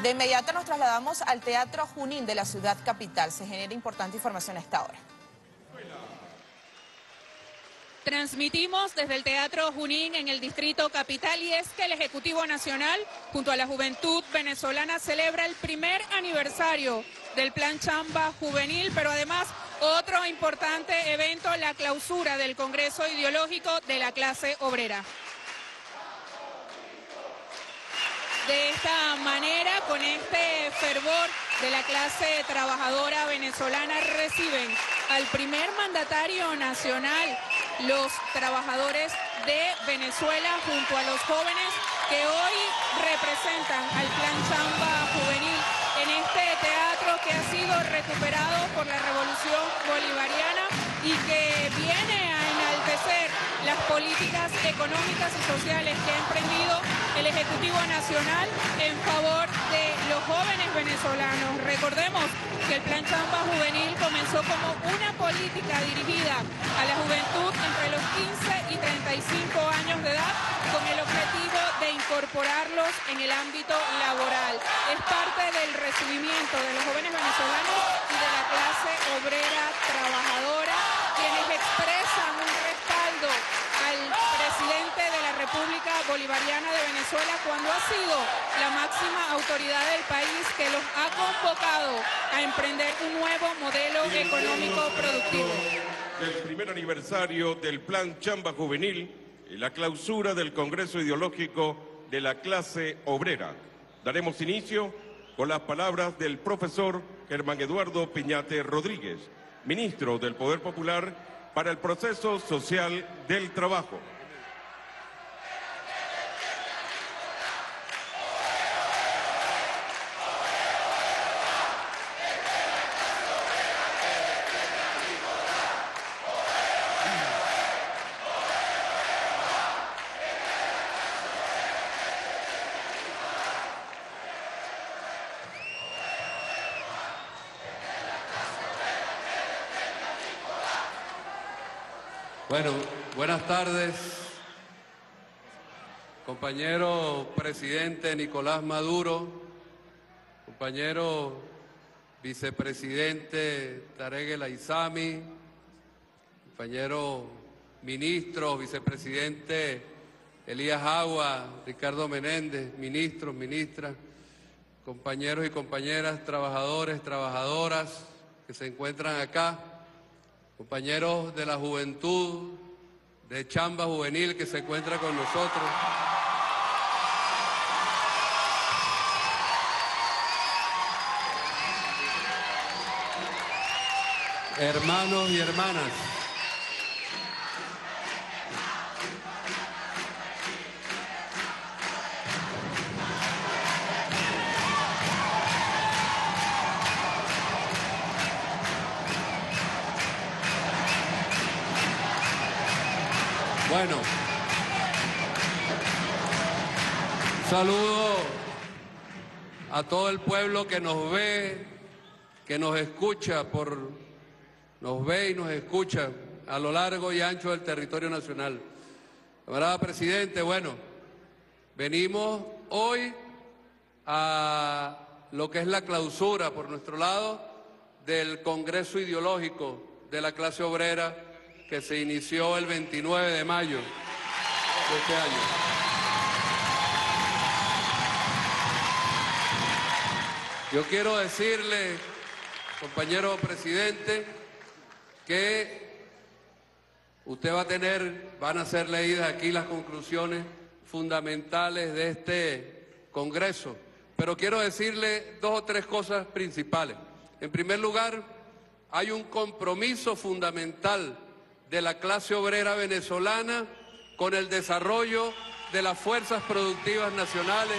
De inmediato nos trasladamos al Teatro Junín de la ciudad capital. Se genera importante información a esta hora. Transmitimos desde el Teatro Junín en el Distrito Capital, y es que el Ejecutivo Nacional, junto a la juventud venezolana, celebra el primer aniversario del Plan Chamba Juvenil, pero además otro importante evento, la clausura del Congreso Ideológico de la Clase Obrera. De esta manera, con este fervor de la clase trabajadora venezolana, reciben al primer mandatario nacional los trabajadores de Venezuela junto a los jóvenes que hoy representan al Plan Chamba Juvenil en este teatro que ha sido recuperado por la Revolución Bolivariana y que viene a enaltecer las políticas económicas y sociales que ha emprendido el Ejecutivo Nacional en favor de los jóvenes venezolanos. Recordemos que el Plan Chamba Juvenil comenzó como una política dirigida a la juventud entre los 15 y 35 años de edad, con el objetivo de incorporarlos en el ámbito laboral. Es parte del recibimiento de los jóvenes venezolanos y de la clase obrera trabajadora, quienes expresan un respaldo al presidente de la República Bolivariana de Venezuela cuando ha sido la máxima autoridad del país, que los ha convocado a emprender un nuevo modelo económico productivo. Del primer aniversario del Plan Chamba Juvenil y la clausura del Congreso Ideológico de la Clase Obrera. Daremos inicio con las palabras del profesor Germán Eduardo Piñate Rodríguez, ministro del Poder Popular para el Proceso Social del Trabajo. Bueno, buenas tardes, compañero presidente Nicolás Maduro, compañero vicepresidente Tarek El Aizami, compañero ministro, vicepresidente Elías Agua, Ricardo Menéndez, ministros, ministras, compañeros y compañeras, trabajadores, trabajadoras que se encuentran acá, compañeros de la juventud, de Chamba Juvenil que se encuentra con nosotros. Hermanos y hermanas. Bueno, saludo a todo el pueblo que nos ve, que nos escucha, nos ve y nos escucha a lo largo y ancho del territorio nacional. Camarada presidente, bueno, venimos hoy a lo que es la clausura por nuestro lado del Congreso Ideológico de la Clase Obrera, que se inició el 29 de mayo de este año. Yo quiero decirle, compañero presidente, que usted van a ser leídas aquí las conclusiones fundamentales de este Congreso, pero quiero decirle dos o tres cosas principales. En primer lugar, hay un compromiso fundamental de la clase obrera venezolana con el desarrollo de las fuerzas productivas nacionales.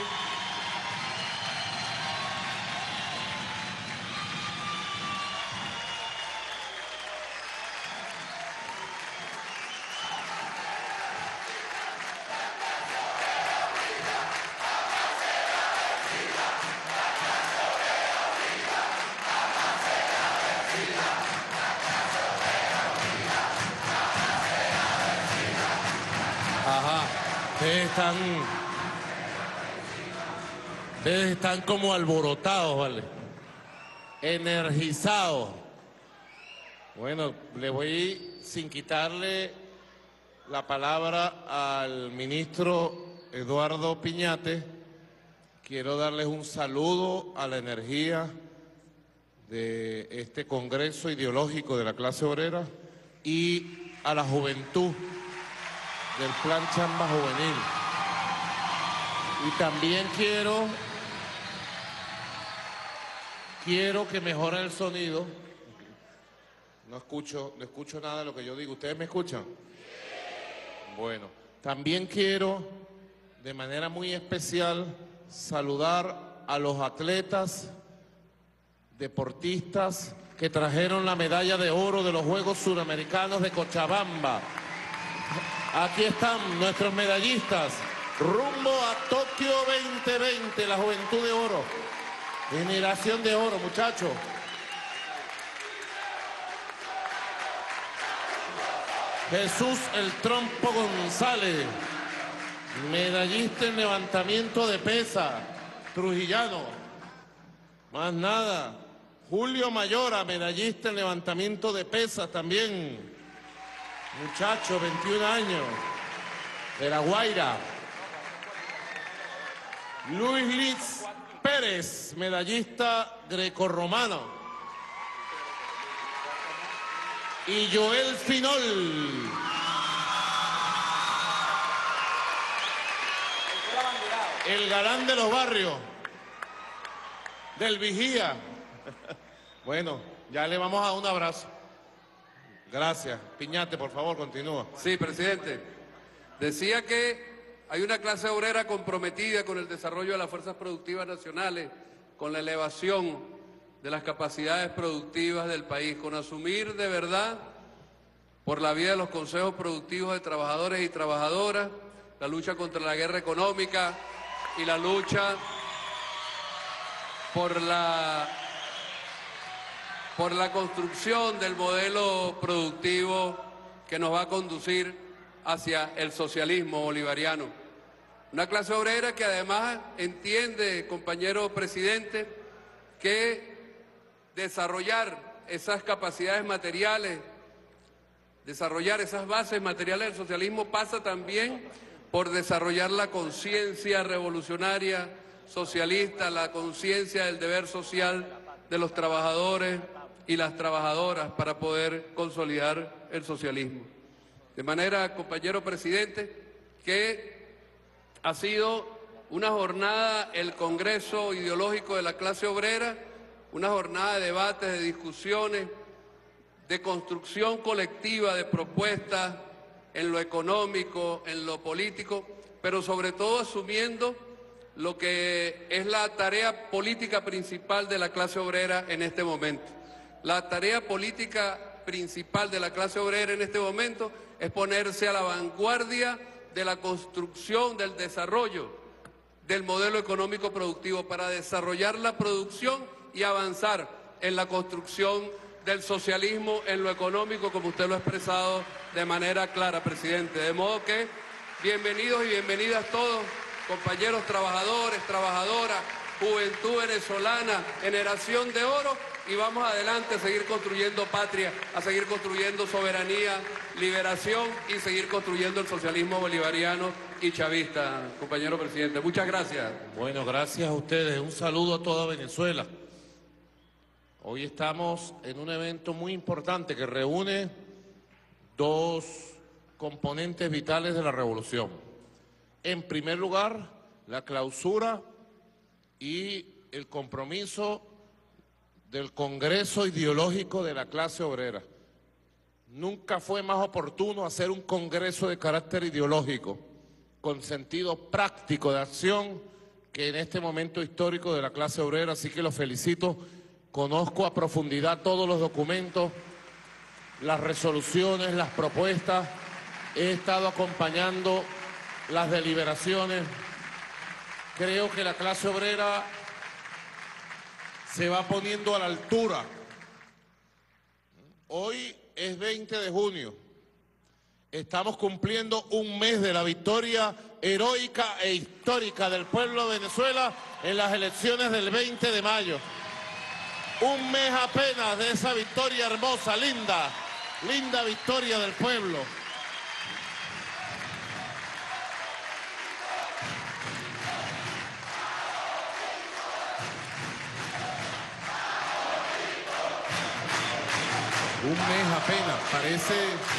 Ustedes están como alborotados, ¿vale? Energizados. Bueno, le voy, sin quitarle la palabra al ministro Eduardo Piñate, quiero darles un saludo a la energía de este Congreso Ideológico de la Clase Obrera y a la juventud del Plan Chamba Juvenil. Y también quiero que mejoren el sonido. No escucho nada de lo que yo digo. ¿Ustedes me escuchan? Bueno, también quiero, de manera muy especial, saludar a los atletas, deportistas que trajeron la medalla de oro de los Juegos Suramericanos de Cochabamba. Aquí están nuestros medallistas, rumbo a Tokio 2020, la juventud de oro, generación de oro, muchachos. Jesús el Trompo González, medallista en levantamiento de pesa, trujillano. Más nada. Julio Mayora, medallista en levantamiento de pesas también. Muchacho, 21 años, de La Guaira. Luis Liz Pérez, medallista grecorromano. Y Joel Finol. El galán de los barrios, del Vigía. Bueno, ya le vamos a dar un abrazo. Gracias. Piñate, por favor, continúa. Sí, presidente. Decía que hay una clase obrera comprometida con el desarrollo de las fuerzas productivas nacionales, con la elevación de las capacidades productivas del país, con asumir de verdad, por la vía de los consejos productivos de trabajadores y trabajadoras, la lucha contra la guerra económica y la lucha por la construcción del modelo productivo que nos va a conducir hacia el socialismo bolivariano. Una clase obrera que además entiende, compañero presidente, que desarrollar esas capacidades materiales, desarrollar esas bases materiales del socialismo pasa también por desarrollar la conciencia revolucionaria socialista, la conciencia del deber social de los trabajadores y las trabajadoras para poder consolidar el socialismo. De manera, compañero presidente, que ha sido una jornada, el Congreso Ideológico de la Clase Obrera, una jornada de debates, de discusiones, de construcción colectiva de propuestas en lo económico, en lo político, pero sobre todo asumiendo lo que es la tarea política principal de la clase obrera en este momento. La tarea política principal de la clase obrera en este momento es ponerse a la vanguardia de la construcción, del desarrollo del modelo económico productivo para desarrollar la producción y avanzar en la construcción del socialismo en lo económico, como usted lo ha expresado de manera clara, presidente. De modo que bienvenidos y bienvenidas todos, compañeros trabajadores, trabajadoras, juventud venezolana, generación de oro, y vamos adelante a seguir construyendo patria, a seguir construyendo soberanía, liberación y seguir construyendo el socialismo bolivariano y chavista, compañero presidente. Muchas gracias. Bueno, gracias a ustedes. Un saludo a toda Venezuela. Hoy estamos en un evento muy importante que reúne dos componentes vitales de la revolución. En primer lugar, la clausura y el compromiso del Congreso Ideológico de la Clase Obrera. Nunca fue más oportuno hacer un congreso de carácter ideológico, con sentido práctico de acción, que en este momento histórico de la clase obrera, así que los felicito. Conozco a profundidad todos los documentos, las resoluciones, las propuestas. He estado acompañando las deliberaciones. Creo que la clase obrera se va poniendo a la altura. Hoy es 20 de junio. Estamos cumpliendo un mes de la victoria heroica e histórica del pueblo de Venezuela en las elecciones del 20 de mayo. Un mes apenas de esa victoria hermosa, linda, linda victoria del pueblo. Un mes apenas, parece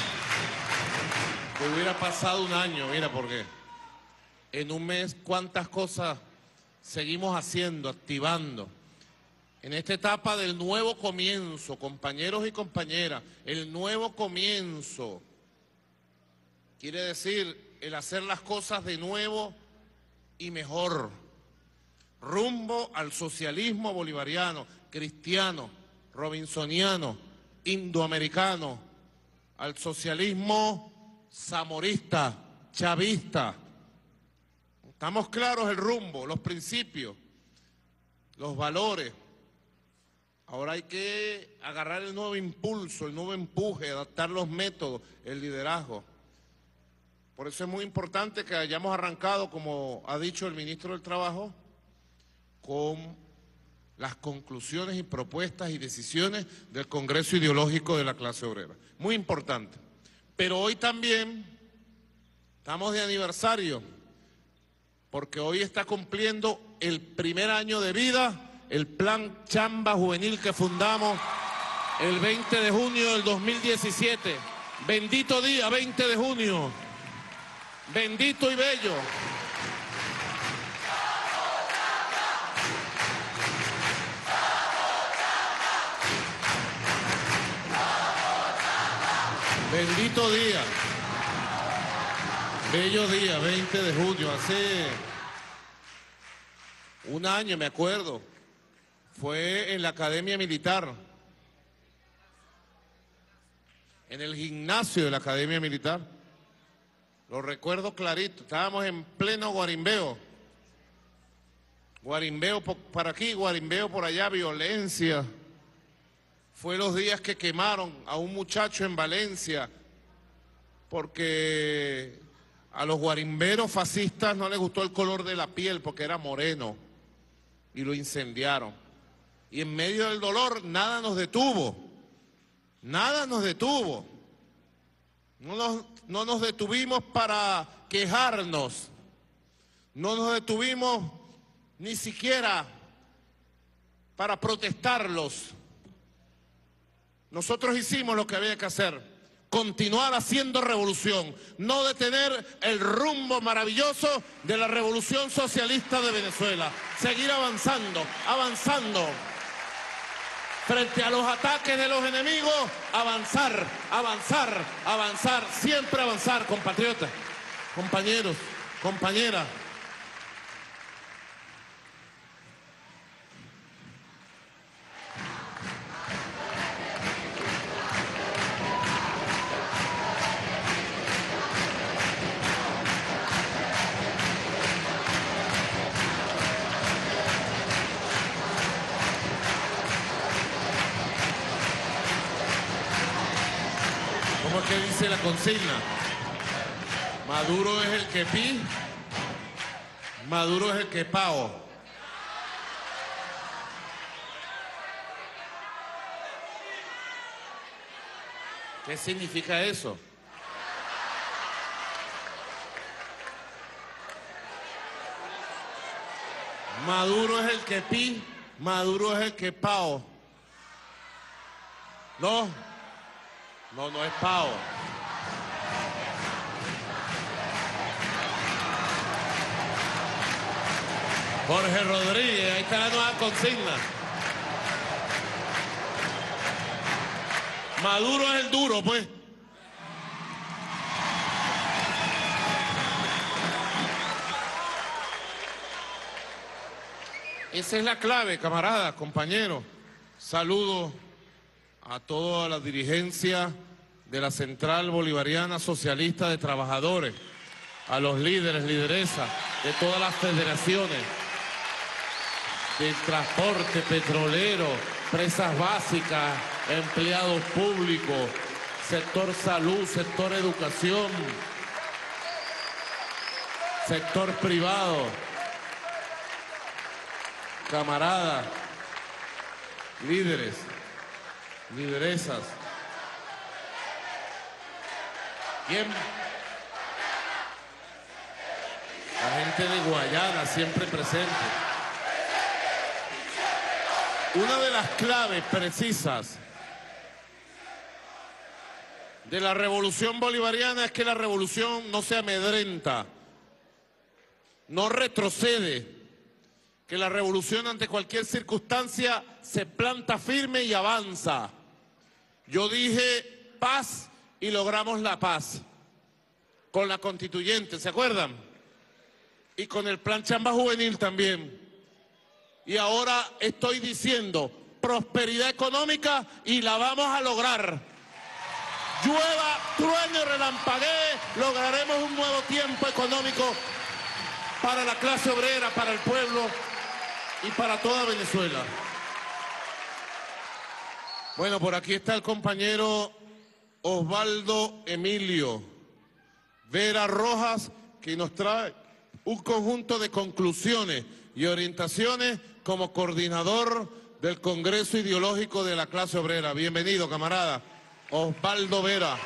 que hubiera pasado un año, mira por qué. En un mes, cuántas cosas seguimos haciendo, activando. En esta etapa del nuevo comienzo, compañeros y compañeras, el nuevo comienzo quiere decir el hacer las cosas de nuevo y mejor, rumbo al socialismo bolivariano, cristiano, robinsoniano, indoamericano, al socialismo zamorista, chavista. Estamos claros el rumbo, los principios, los valores. Ahora hay que agarrar el nuevo impulso, el nuevo empuje, adaptar los métodos, el liderazgo. Por eso es muy importante que hayamos arrancado, como ha dicho el ministro del Trabajo, con las conclusiones y propuestas y decisiones del Congreso Ideológico de la Clase Obrera. Muy importante. Pero hoy también estamos de aniversario, porque hoy está cumpliendo el primer año de vida el Plan Chamba Juvenil que fundamos el 20 de junio del 2017. Bendito día, 20 de junio. Bendito y bello. Bendito día. Bello día, 20 de junio. Hace un año, me acuerdo. Fue en la Academia Militar, en el gimnasio de la Academia Militar. Lo recuerdo clarito, estábamos en pleno guarimbeo. Guarimbeo para aquí, guarimbeo por allá, violencia. Fue los días que quemaron a un muchacho en Valencia, porque a los guarimberos fascistas no les gustó el color de la piel, porque era moreno, y lo incendiaron. Y en medio del dolor nada nos detuvo, nada nos detuvo. No nos detuvimos para quejarnos, no nos detuvimos ni siquiera para protestarlos. Nosotros hicimos lo que había que hacer, continuar haciendo revolución, no detener el rumbo maravilloso de la revolución socialista de Venezuela, seguir avanzando, avanzando. Frente a los ataques de los enemigos, avanzar, avanzar, avanzar, siempre avanzar, compatriotas, compañeros, compañeras. ¿Cómo es que dice la consigna? Maduro es el que pi, Maduro es el que pao. ¿Qué significa eso? Maduro es el que pi, Maduro es el que pao. No, no es pao. Jorge Rodríguez, ahí está la nueva consigna. Maduro es el duro, pues. Esa es la clave, camaradas, compañeros. Saludo a toda la dirigencia de la Central Bolivariana Socialista de Trabajadores, a los líderes, lideresas de todas las federaciones, del transporte petrolero, presas básicas, empleados públicos, sector salud, sector educación, sector privado, camaradas, líderes, lideresas. ¿Quién? La gente de Guayana siempre presente. Una de las claves precisas de la revolución bolivariana es que la revolución no se amedrenta, no retrocede, que la revolución ante cualquier circunstancia se planta firme y avanza. Yo dije paz y logramos la paz con la constituyente, ¿se acuerdan? Y con el plan Chamba Juvenil también. Y ahora estoy diciendo prosperidad económica y la vamos a lograr. Llueva, truene, relampaguee, lograremos un nuevo tiempo económico para la clase obrera, para el pueblo y para toda Venezuela. Bueno, por aquí está el compañero Osvaldo Emilio Vera Rojas, que nos trae un conjunto de conclusiones y orientaciones como coordinador del Congreso Ideológico de la Clase Obrera. Bienvenido, camarada. Osvaldo Vera.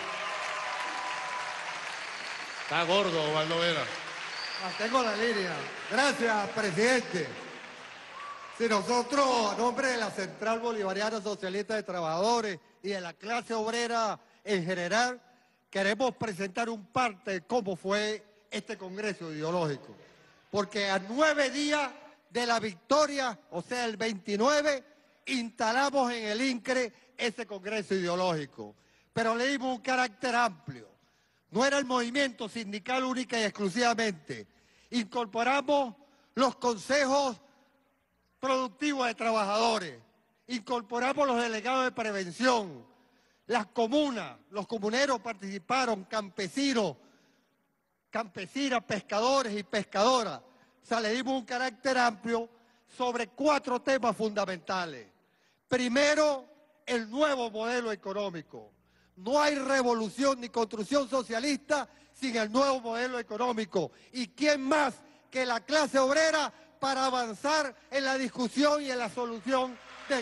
Está gordo, Osvaldo Vera. Mantengo la línea. Gracias, presidente. Si nosotros, a nombre de la Central Bolivariana Socialista de Trabajadores y de la clase obrera en general, queremos presentar un parte de cómo fue este Congreso Ideológico. Porque a 9 días de la victoria, o sea, el 29, instalamos en el INCRE ese Congreso Ideológico. Pero le dimos un carácter amplio. No era el movimiento sindical única y exclusivamente. Incorporamos los consejos productivos de trabajadores, incorporamos los delegados de prevención, las comunas, los comuneros participaron, campesinos, campesinas, pescadores y pescadoras. O sea, le dimos un carácter amplio sobre 4 temas fundamentales. Primero, el nuevo modelo económico. No hay revolución ni construcción socialista sin el nuevo modelo económico. ¿Y quién más que la clase obrera para avanzar en la discusión y en la solución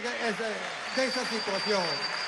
de esa situación?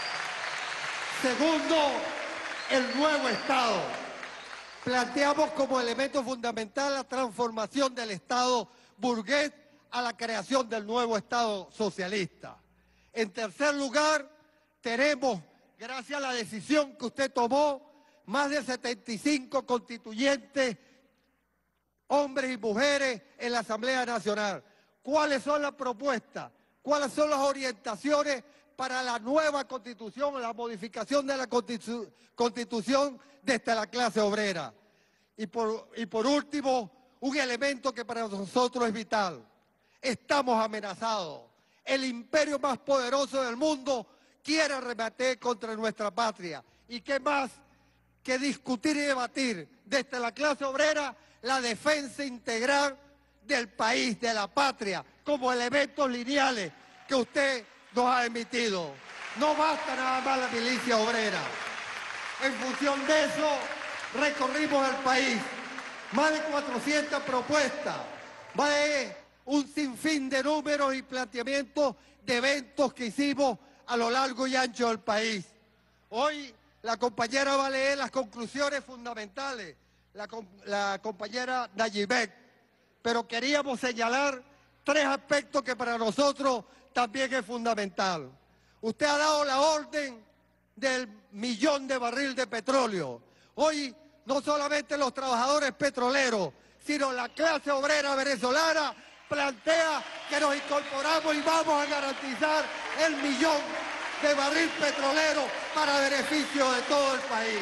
Segundo, el nuevo Estado. Planteamos como elemento fundamental la transformación del Estado burgués a la creación del nuevo Estado socialista. En tercer lugar, tenemos, gracias a la decisión que usted tomó, más de 75 constituyentes, hombres y mujeres en la Asamblea Nacional. ¿Cuáles son las propuestas? ¿Cuáles son las orientaciones para la nueva Constitución, la modificación de la Constitución desde la clase obrera? Y por último, un elemento que para nosotros es vital. Estamos amenazados. El imperio más poderoso del mundo quiere arremeter contra nuestra patria. ¿Y qué más que discutir y debatir desde la clase obrera la defensa integral del país, de la patria, como elementos lineales que usted nos ha emitido? No basta nada más la milicia obrera. En función de eso, recorrimos el país. Más de 400 propuestas, más de un sinfín de números y planteamientos de eventos que hicimos a lo largo y ancho del país. Hoy la compañera va a leer las conclusiones fundamentales, la compañera Nayibet, pero queríamos señalar 3 aspectos que para nosotros también es fundamental. Usted ha dado la orden del 1 millón de barriles de petróleo. Hoy no solamente los trabajadores petroleros, sino la clase obrera venezolana plantea que nos incorporamos y vamos a garantizar el 1 millón de barril petrolero para beneficio de todo el país.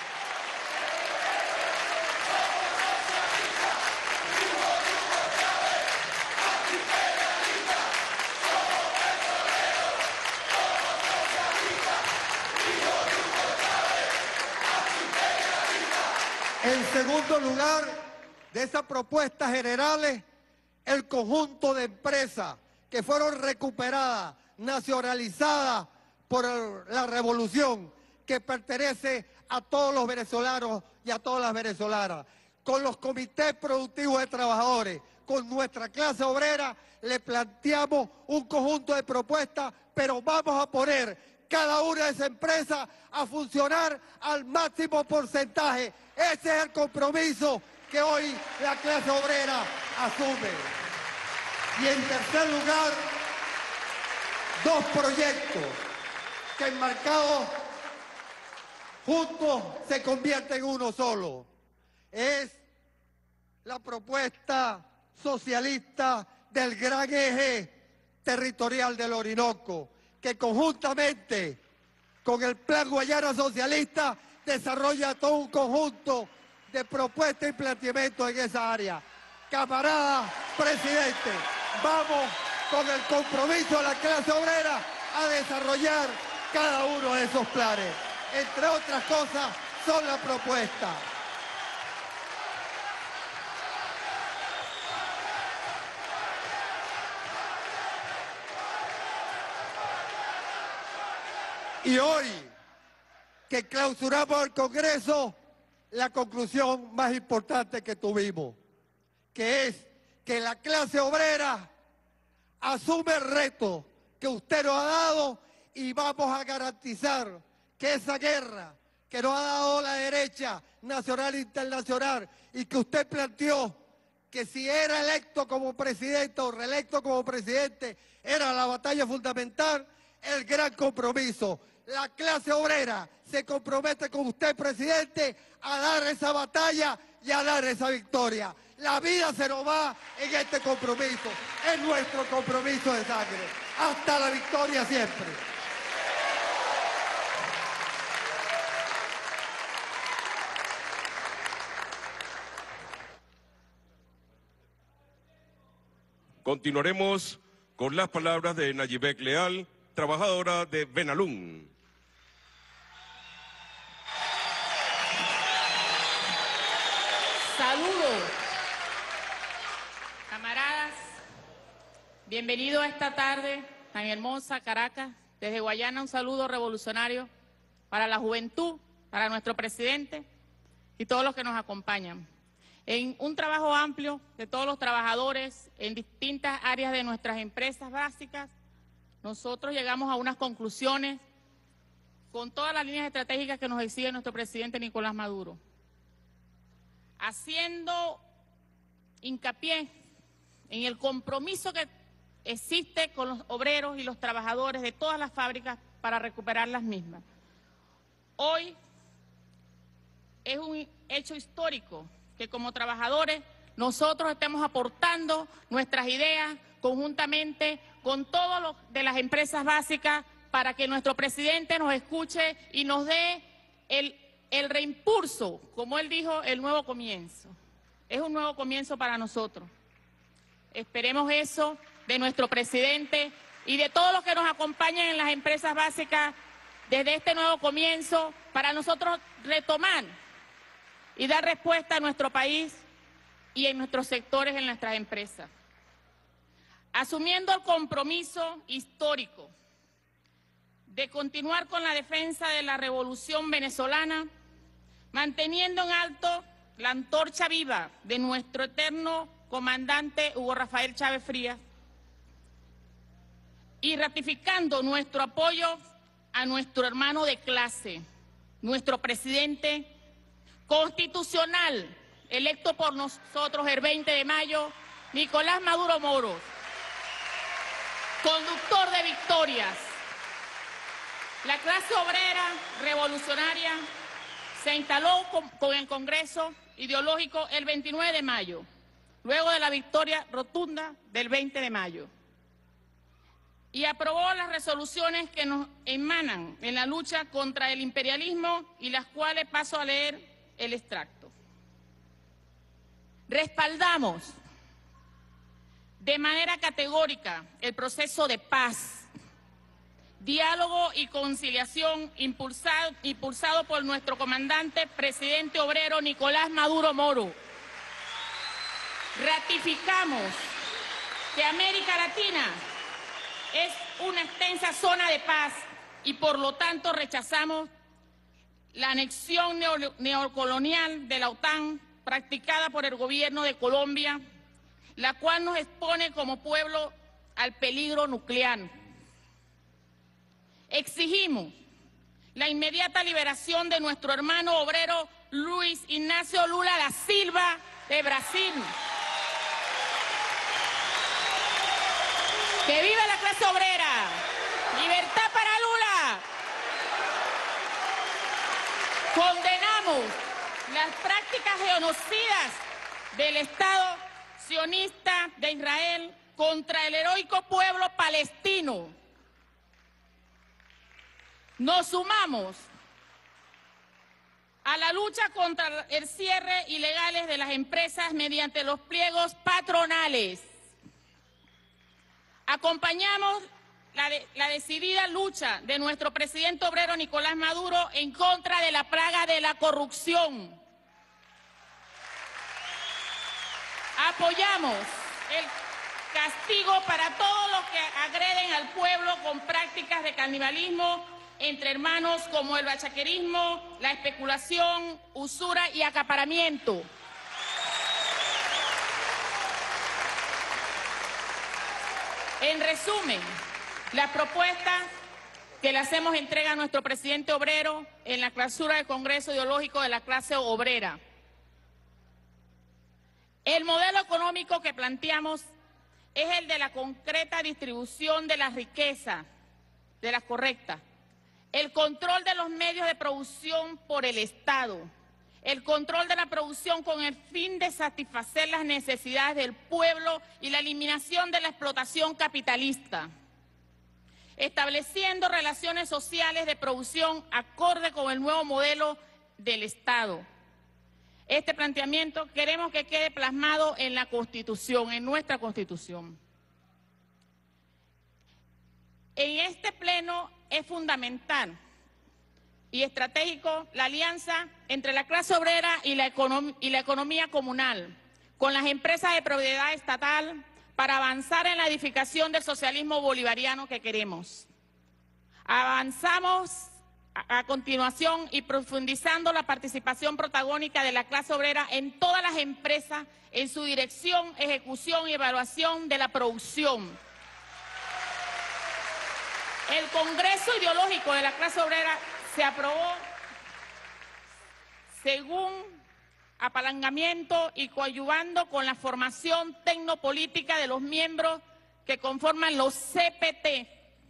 En segundo lugar, de esas propuestas generales, el conjunto de empresas que fueron recuperadas, nacionalizadas por la revolución, que pertenece a todos los venezolanos y a todas las venezolanas. con los comités productivos de trabajadores, con nuestra clase obrera, le planteamos un conjunto de propuestas, pero vamos a poner cada una de esas empresas a funcionar al máximo porcentaje. Ese es el compromiso que hoy la clase obrera asume. Y en tercer lugar, dos proyectos que enmarcados juntos se convierten en uno solo. Es la propuesta socialista del gran eje territorial del Orinoco, que conjuntamente con el Plan Guayana Socialista desarrolla todo un conjunto de propuestas y planteamientos en esa área. Camarada presidente, vamos con el compromiso de la clase obrera a desarrollar cada uno de esos planes. Entre otras cosas, son la propuesta. Y hoy, que clausuramos el Congreso, la conclusión más importante que tuvimos, que es que la clase obrera asume el reto que usted nos ha dado y vamos a garantizar que esa guerra que nos ha dado la derecha nacional e internacional y que usted planteó que si era electo como presidente o reelecto como presidente era la batalla fundamental, el gran compromiso. La clase obrera se compromete con usted, presidente, a dar esa batalla y a dar esa victoria. La vida se nos va en este compromiso, es nuestro compromiso de sangre. Hasta la victoria siempre. Continuaremos con las palabras de Nayibek Leal, trabajadora de Benalún. Saludos, camaradas, bienvenidos a esta tarde tan hermosa, Caracas. Desde Guayana un saludo revolucionario para la juventud, para nuestro presidente y todos los que nos acompañan. En un trabajo amplio de todos los trabajadores en distintas áreas de nuestras empresas básicas, nosotros llegamos a unas conclusiones con todas las líneas estratégicas que nos exige nuestro presidente Nicolás Maduro, haciendo hincapié en el compromiso que existe con los obreros y los trabajadores de todas las fábricas para recuperar las mismas. Hoy es un hecho histórico que como trabajadores nosotros estemos aportando nuestras ideas conjuntamente con todos los de las empresas básicas para que nuestro presidente nos escuche y nos dé el reimpulso, como él dijo, el nuevo comienzo. Es un nuevo comienzo para nosotros. Esperemos eso de nuestro presidente y de todos los que nos acompañan en las empresas básicas desde este nuevo comienzo para nosotros retomar y dar respuesta a nuestro país y en nuestros sectores, en nuestras empresas. Asumiendo el compromiso histórico de continuar con la defensa de la revolución venezolana, manteniendo en alto la antorcha viva de nuestro eterno comandante Hugo Rafael Chávez Frías y ratificando nuestro apoyo a nuestro hermano de clase, nuestro presidente constitucional, electo por nosotros el 20 de mayo, Nicolás Maduro Moros, conductor de victorias. La clase obrera revolucionaria se instaló con el Congreso ideológico el 29 de mayo, luego de la victoria rotunda del 20 de mayo, y aprobó las resoluciones que nos emanan en la lucha contra el imperialismo y las cuales paso a leer el extracto. Respaldamos de manera categórica el proceso de paz, diálogo y conciliación impulsado por nuestro comandante presidente obrero Nicolás Maduro Moro. Ratificamos que América Latina es una extensa zona de paz y por lo tanto rechazamos la anexión neocolonial de la OTAN practicada por el gobierno de Colombia, la cual nos expone como pueblo al peligro nuclear. Exigimos la inmediata liberación de nuestro hermano obrero Luis Ignacio Lula da Silva de Brasil. ¡Que viva la clase obrera! ¡Libertad para Lula! Condenamos las prácticas genocidas del Estado sionista de Israel contra el heroico pueblo palestino. Nos sumamos a la lucha contra el cierre ilegal de las empresas mediante los pliegos patronales. Acompañamos la decidida lucha de nuestro presidente obrero Nicolás Maduro en contra de la plaga de la corrupción. Apoyamos el castigo para todos los que agreden al pueblo con prácticas de canibalismo entre hermanos como el bachaquerismo, la especulación, usura y acaparamiento. En resumen, las propuestas que le hacemos entrega a nuestro presidente obrero en la clausura del Congreso Ideológico de la Clase Obrera. El modelo económico que planteamos es el de la concreta distribución de la riqueza, de las correctas, el control de los medios de producción por el Estado, el control de la producción con el fin de satisfacer las necesidades del pueblo y la eliminación de la explotación capitalista, estableciendo relaciones sociales de producción acorde con el nuevo modelo del Estado. Este planteamiento queremos que quede plasmado en la Constitución, en nuestra Constitución. En este pleno es fundamental y estratégico la alianza entre la clase obrera y la economía comunal, con las empresas de propiedad estatal, para avanzar en la edificación del socialismo bolivariano que queremos. Avanzamos a continuación y profundizando la participación protagónica de la clase obrera en todas las empresas, en su dirección, ejecución y evaluación de la producción. El Congreso Ideológico de la Clase Obrera se aprobó según apalancamiento y coadyuvando con la formación tecnopolítica de los miembros que conforman los CPT.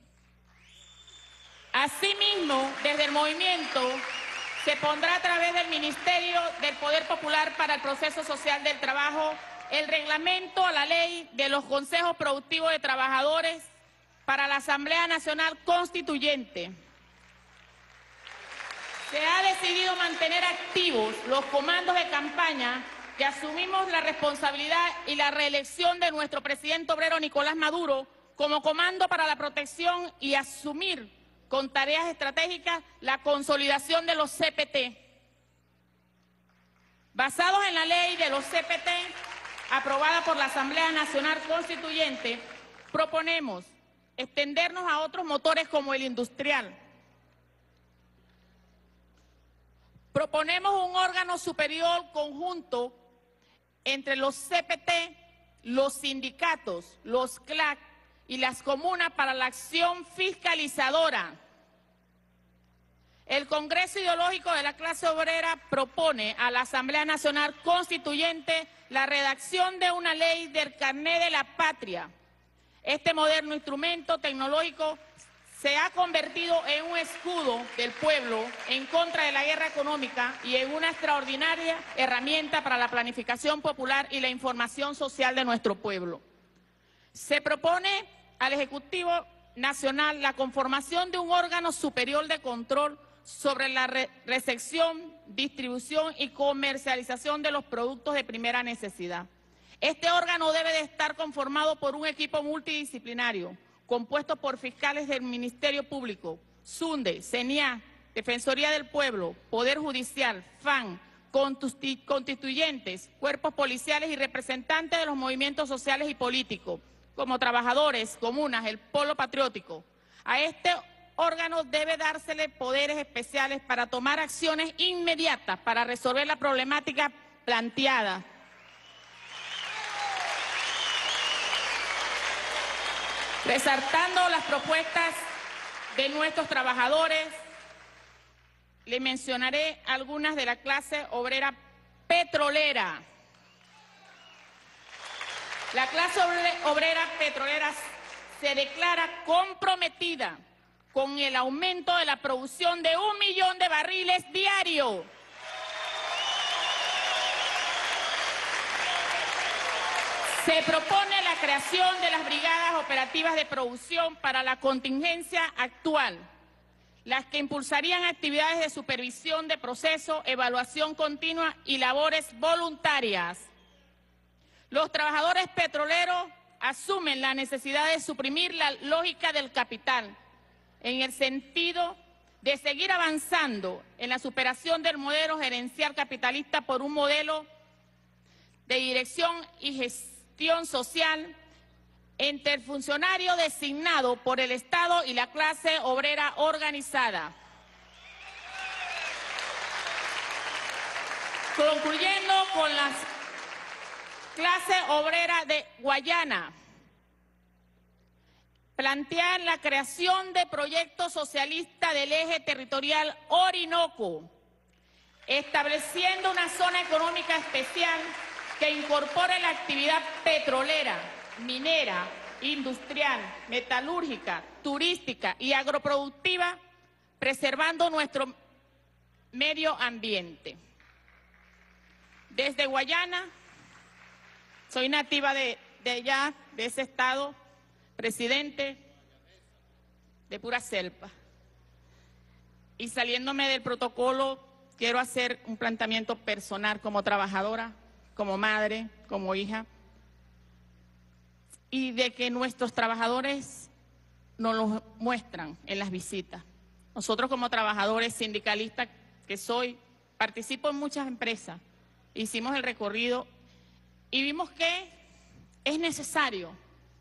Asimismo, desde el movimiento se pondrá a través del Ministerio del Poder Popular para el Proceso Social del Trabajo el reglamento a la ley de los consejos productivos de trabajadores para la Asamblea Nacional Constituyente. Se ha decidido mantener activos los comandos de campaña que asumimos la responsabilidad y la reelección de nuestro presidente obrero Nicolás Maduro como comando para la protección y asumir con tareas estratégicas la consolidación de los CPT. Basados en la ley de los CPT, aprobada por la Asamblea Nacional Constituyente, proponemos extendernos a otros motores como el industrial. Proponemos un órgano superior conjunto entre los CPT, los sindicatos, los CLAC y las comunas para la acción fiscalizadora. El Congreso Ideológico de la Clase Obrera propone a la Asamblea Nacional Constituyente la redacción de una ley del carné de la patria. Este moderno instrumento tecnológico se ha convertido en un escudo del pueblo en contra de la guerra económica y en una extraordinaria herramienta para la planificación popular y la información social de nuestro pueblo. Se propone al Ejecutivo Nacional la conformación de un órgano superior de control sobre la recepción, distribución y comercialización de los productos de primera necesidad. Este órgano debe de estar conformado por un equipo multidisciplinario, compuesto por fiscales del Ministerio Público, SUNDE, CENIA, Defensoría del Pueblo, Poder Judicial, FAN, constituyentes, cuerpos policiales y representantes de los movimientos sociales y políticos, como trabajadores, comunas, el polo patriótico. A este órgano debe dársele poderes especiales para tomar acciones inmediatas para resolver la problemática planteada. Resaltando las propuestas de nuestros trabajadores, le mencionaré algunas de la clase obrera petrolera. La clase obrera petrolera se declara comprometida con el aumento de la producción de 1 millón de barriles diarios. Se propone la creación de las brigadas operativas de producción para la contingencia actual, las que impulsarían actividades de supervisión de proceso, evaluación continua y labores voluntarias. Los trabajadores petroleros asumen la necesidad de suprimir la lógica del capital, en el sentido de seguir avanzando en la superación del modelo gerencial capitalista por un modelo de dirección y gestión social entre el funcionario designado por el Estado y la clase obrera organizada. Concluyendo con la clase obrera de Guayana, plantear la creación de proyectos socialistas del eje territorial Orinoco, estableciendo una zona económica especial que incorpore la actividad petrolera, minera, industrial, metalúrgica, turística y agroproductiva, preservando nuestro medio ambiente. Desde Guayana, soy nativa de allá, de ese estado, presidente de pura selva. Y saliéndome del protocolo, quiero hacer un planteamiento personal como trabajadora, como madre, como hija, y de que nuestros trabajadores nos lo muestran en las visitas. Nosotros como trabajadores sindicalistas que soy, participo en muchas empresas, hicimos el recorrido y vimos que es necesario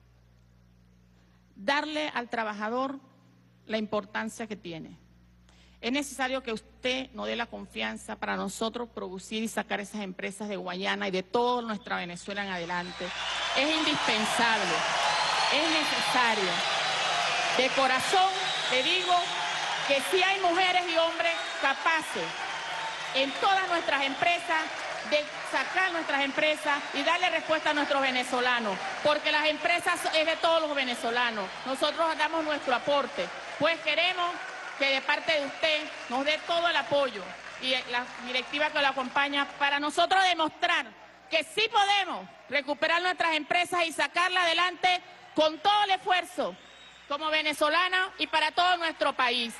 darle al trabajador la importancia que tiene. Es necesario que usted nos dé la confianza para nosotros producir y sacar esas empresas de Guayana y de toda nuestra Venezuela en adelante. Es indispensable, es necesario. De corazón te digo que sí hay mujeres y hombres capaces en todas nuestras empresas de sacar nuestras empresas y darle respuesta a nuestros venezolanos, porque las empresas es de todos los venezolanos. Nosotros damos nuestro aporte, pues queremos que de parte de usted nos dé todo el apoyo y la directiva que lo acompaña para nosotros demostrar que sí podemos recuperar nuestras empresas y sacarlas adelante con todo el esfuerzo como venezolanos y para todo nuestro país.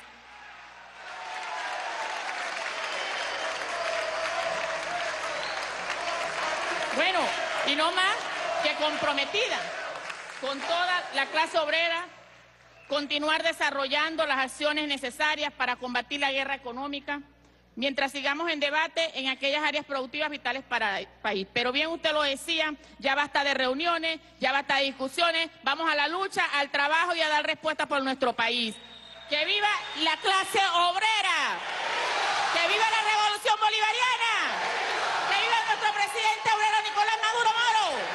Bueno, y no más que comprometida con toda la clase obrera, continuar desarrollando las acciones necesarias para combatir la guerra económica, mientras sigamos en debate en aquellas áreas productivas vitales para el país. Pero bien usted lo decía, ya basta de reuniones, ya basta de discusiones, vamos a la lucha, al trabajo y a dar respuesta por nuestro país. ¡Que viva la clase obrera! ¡Que viva la revolución bolivariana! ¡Que viva nuestro presidente obrero Nicolás Maduro Moro!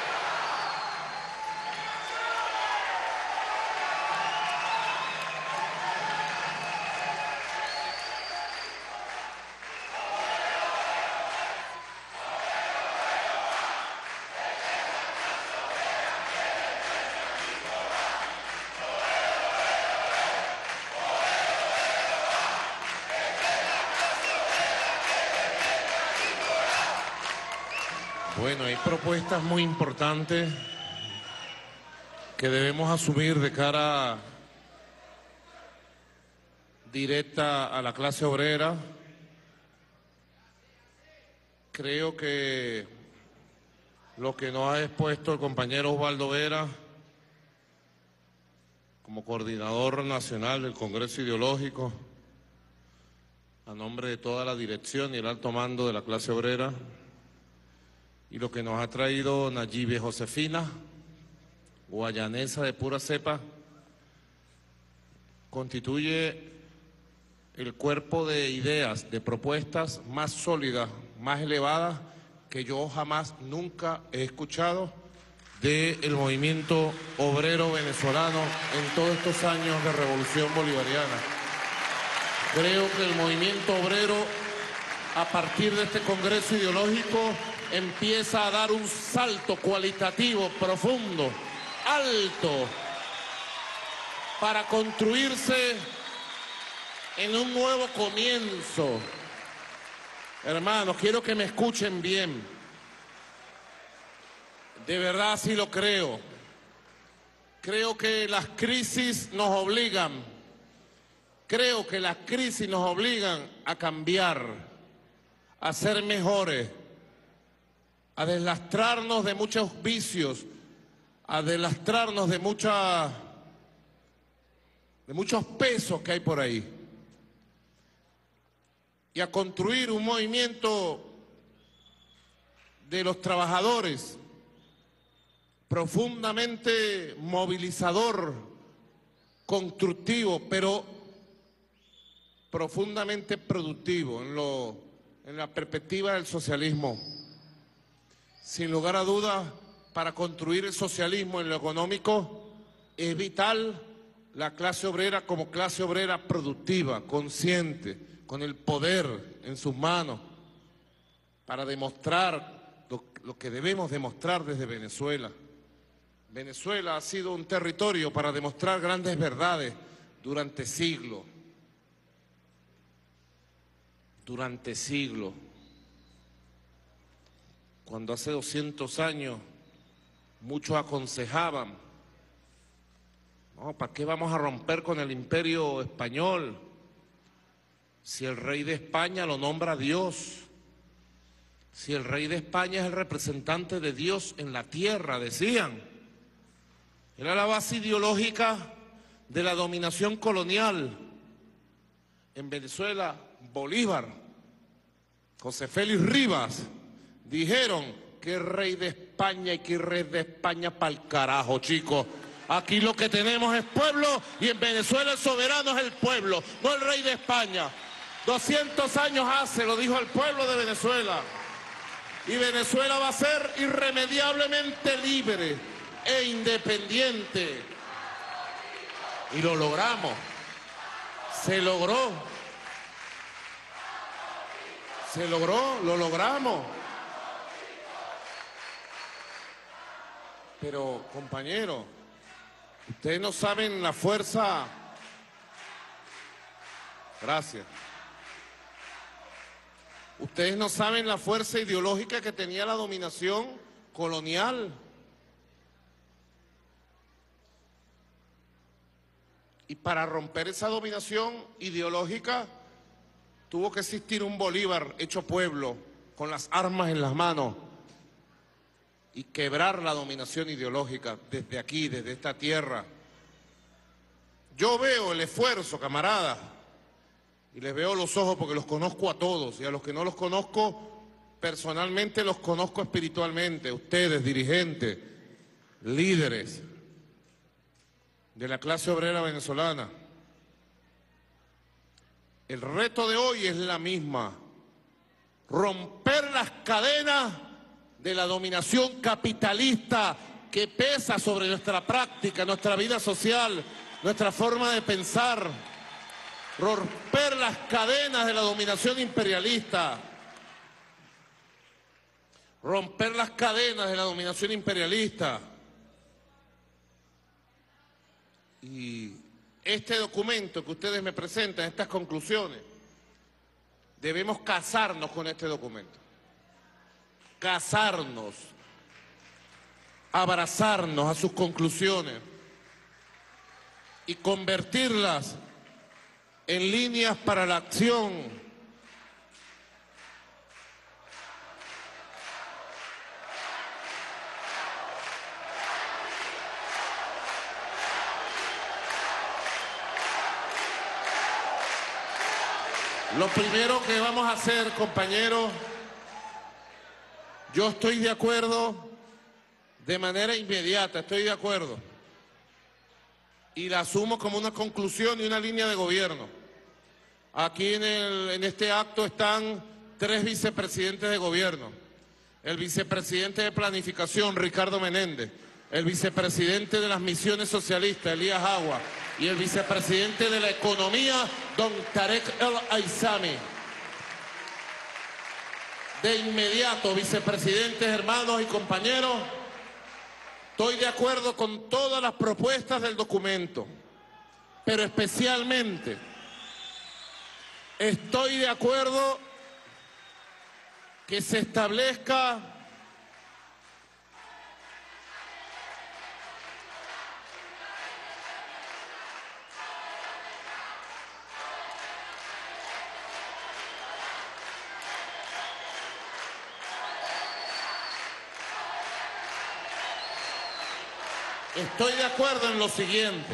Bueno, hay propuestas muy importantes que debemos asumir de cara directa a la clase obrera. Creo que lo que nos ha expuesto el compañero Osvaldo Vera como coordinador nacional del Congreso Ideológico, a nombre de toda la dirección y el alto mando de la clase obrera, y lo que nos ha traído Nayibe Josefina, guayanesa de pura cepa, constituye el cuerpo de ideas, de propuestas más sólidas, más elevadas que yo jamás, nunca he escuchado del movimiento obrero venezolano en todos estos años de revolución bolivariana. Creo que el movimiento obrero, a partir de este congreso ideológico, empieza a dar un salto cualitativo, profundo, alto, para construirse en un nuevo comienzo. Hermanos, quiero que me escuchen bien. De verdad sí lo creo. Creo que las crisis nos obligan. Creo que las crisis nos obligan a cambiar, a ser mejores, a deslastrarnos de muchos vicios, a deslastrarnos de muchos pesos que hay por ahí, y a construir un movimiento de los trabajadores profundamente movilizador, constructivo, pero profundamente productivo en la perspectiva del socialismo. Sin lugar a dudas, para construir el socialismo en lo económico es vital la clase obrera como clase obrera productiva, consciente, con el poder en sus manos, para demostrar lo que debemos demostrar desde Venezuela. Venezuela ha sido un territorio para demostrar grandes verdades durante siglos. Durante siglos. Cuando hace 200 años muchos aconsejaban, no, ¿para qué vamos a romper con el imperio español? Si el rey de España lo nombra Dios, si el rey de España es el representante de Dios en la tierra, decían. Era la base ideológica de la dominación colonial. En Venezuela, Bolívar, José Félix Rivas, dijeron que rey de España y que rey de España pa'l carajo, chicos. Aquí lo que tenemos es pueblo y en Venezuela el soberano es el pueblo, no el rey de España. 200 años hace, lo dijo el pueblo de Venezuela. Y Venezuela va a ser irremediablemente libre e independiente. Y lo logramos. Se logró. Se logró, lo logramos. Pero, compañeros, ustedes no saben la fuerza. Gracias. Ustedes no saben la fuerza ideológica que tenía la dominación colonial. Y para romper esa dominación ideológica tuvo que existir un Bolívar hecho pueblo, con las armas en las manos, y quebrar la dominación ideológica desde aquí, desde esta tierra. Yo veo el esfuerzo, camaradas, y les veo los ojos porque los conozco a todos, y a los que no los conozco personalmente los conozco espiritualmente. Ustedes, dirigentes, líderes de la clase obrera venezolana. El reto de hoy es la misma: romper las cadenas de la dominación capitalista que pesa sobre nuestra práctica, nuestra vida social, nuestra forma de pensar. Romper las cadenas de la dominación imperialista. Romper las cadenas de la dominación imperialista. Y este documento que ustedes me presentan, estas conclusiones, debemos casarnos con este documento. Casarnos, abrazarnos a sus conclusiones y convertirlas en líneas para la acción. Lo primero que vamos a hacer, compañeros, yo estoy de acuerdo de manera inmediata, estoy de acuerdo. Y la asumo como una conclusión y una línea de gobierno. Aquí en este acto están 3 vicepresidentes de gobierno. el vicepresidente de Planificación, Ricardo Menéndez, el vicepresidente de las Misiones Socialistas, Elías Agua, y el vicepresidente de la Economía, don Tarek El Aissami. De inmediato, vicepresidentes, hermanos y compañeros, estoy de acuerdo con todas las propuestas del documento, pero especialmente estoy de acuerdo que se establezca estoy de acuerdo en lo siguiente.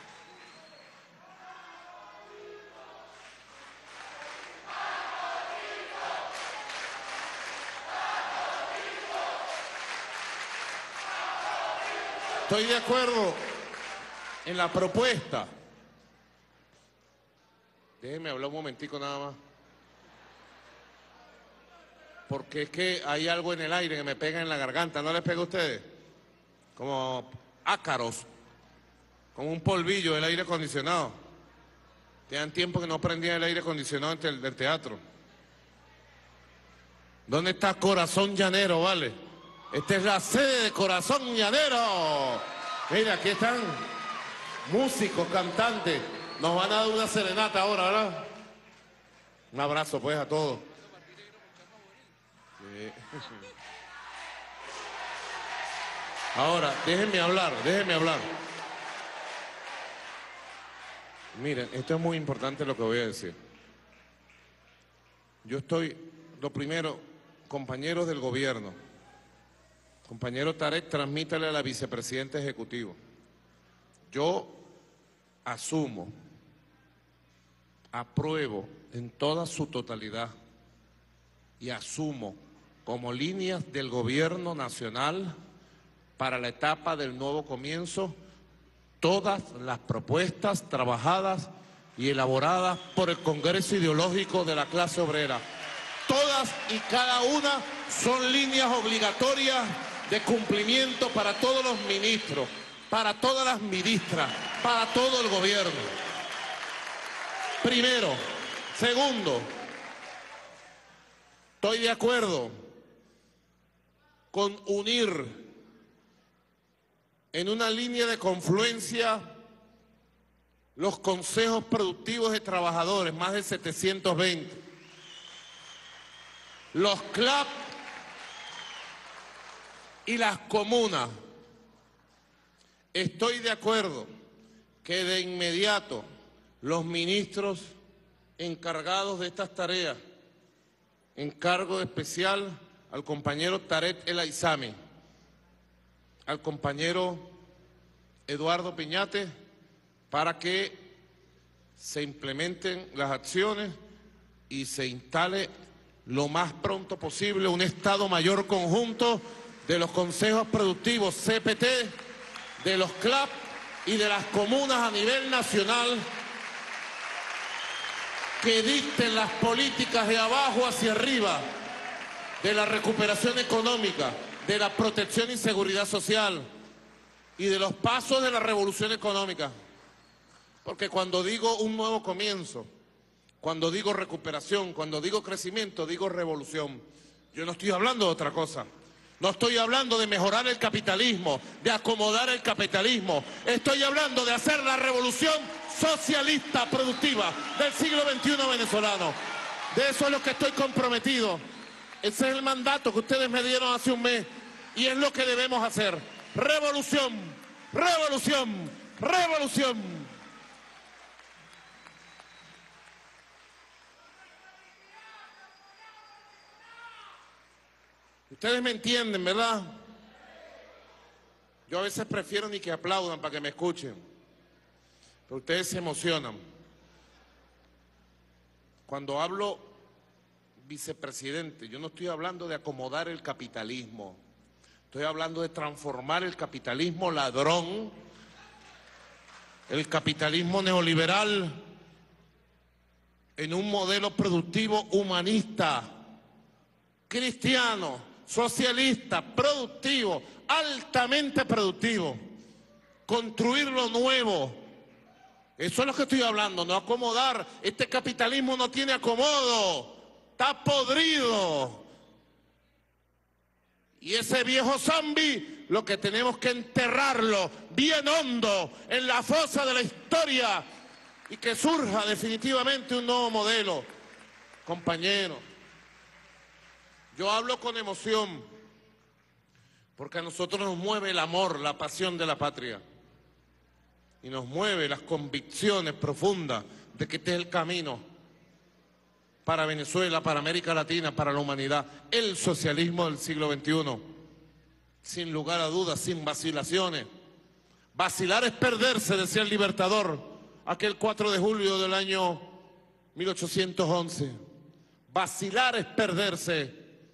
Estoy de acuerdo en la propuesta. Déjenme hablar un momentico nada más. Porque es que hay algo en el aire que me pega en la garganta. ¿No les pega a ustedes? Como ácaros, con un polvillo del aire acondicionado. Tenían tiempo que no prendía el aire acondicionado del teatro. ¿Dónde está Corazón Llanero, vale? Esta es la sede de Corazón Llanero. Mira, aquí están músicos, cantantes. Nos van a dar una serenata ahora, ¿verdad? Un abrazo, pues, a todos. Sí. Ahora, déjenme hablar. Miren, esto es muy importante lo que voy a decir. Yo estoy, lo primero, compañeros del gobierno, compañero Tarek, transmítale a la vicepresidenta ejecutivo. Yo asumo, apruebo en toda su totalidad y asumo como líneas del gobierno nacional para la etapa del nuevo comienzo todas las propuestas trabajadas y elaboradas por el Congreso Ideológico de la Clase Obrera. Todas y cada una son líneas obligatorias de cumplimiento para todos los ministros, para todas las ministras, para todo el gobierno. Primero. Segundo, estoy de acuerdo con unir en una línea de confluencia los consejos productivos de trabajadores, más de 720, los CLAP y las comunas. Estoy de acuerdo que de inmediato los ministros encargados de estas tareas, encargo especial al compañero Tarek El Aissami, al compañero Eduardo Piñate, para que se implementen las acciones y se instale lo más pronto posible un Estado Mayor conjunto de los consejos productivos CPT, de los CLAP y de las comunas a nivel nacional, que dicten las políticas de abajo hacia arriba, de la recuperación económica, de la protección y seguridad social y de los pasos de la revolución económica. Porque cuando digo un nuevo comienzo, cuando digo recuperación, cuando digo crecimiento, digo revolución. Yo no estoy hablando de otra cosa. No estoy hablando de mejorar el capitalismo, de acomodar el capitalismo. Estoy hablando de hacer la revolución socialista productiva del siglo XXI venezolano. De eso es lo que estoy comprometido. Ese es el mandato que ustedes me dieron hace un mes y es lo que debemos hacer. Revolución, revolución, revolución. Ustedes me entienden, ¿verdad? Yo a veces prefiero ni que aplaudan para que me escuchen, pero ustedes se emocionan. Cuando hablo vicepresidente, yo no estoy hablando de acomodar el capitalismo, estoy hablando de transformar el capitalismo ladrón, el capitalismo neoliberal, en un modelo productivo humanista, cristiano, socialista, productivo, altamente productivo. Construir lo nuevo. Eso es lo que estoy hablando, no acomodar. Este capitalismo no tiene acomodo, está podrido. Y ese viejo zombie, lo que tenemos que enterrarlo bien hondo en la fosa de la historia y que surja definitivamente un nuevo modelo. Compañeros, yo hablo con emoción porque a nosotros nos mueve el amor, la pasión de la patria. Y nos mueve las convicciones profundas de que este es el camino para Venezuela, para América Latina, para la humanidad. El socialismo del siglo XXI, sin lugar a dudas, sin vacilaciones. Vacilar es perderse, decía el Libertador, aquel 4 de julio del año 1811. Vacilar es perderse.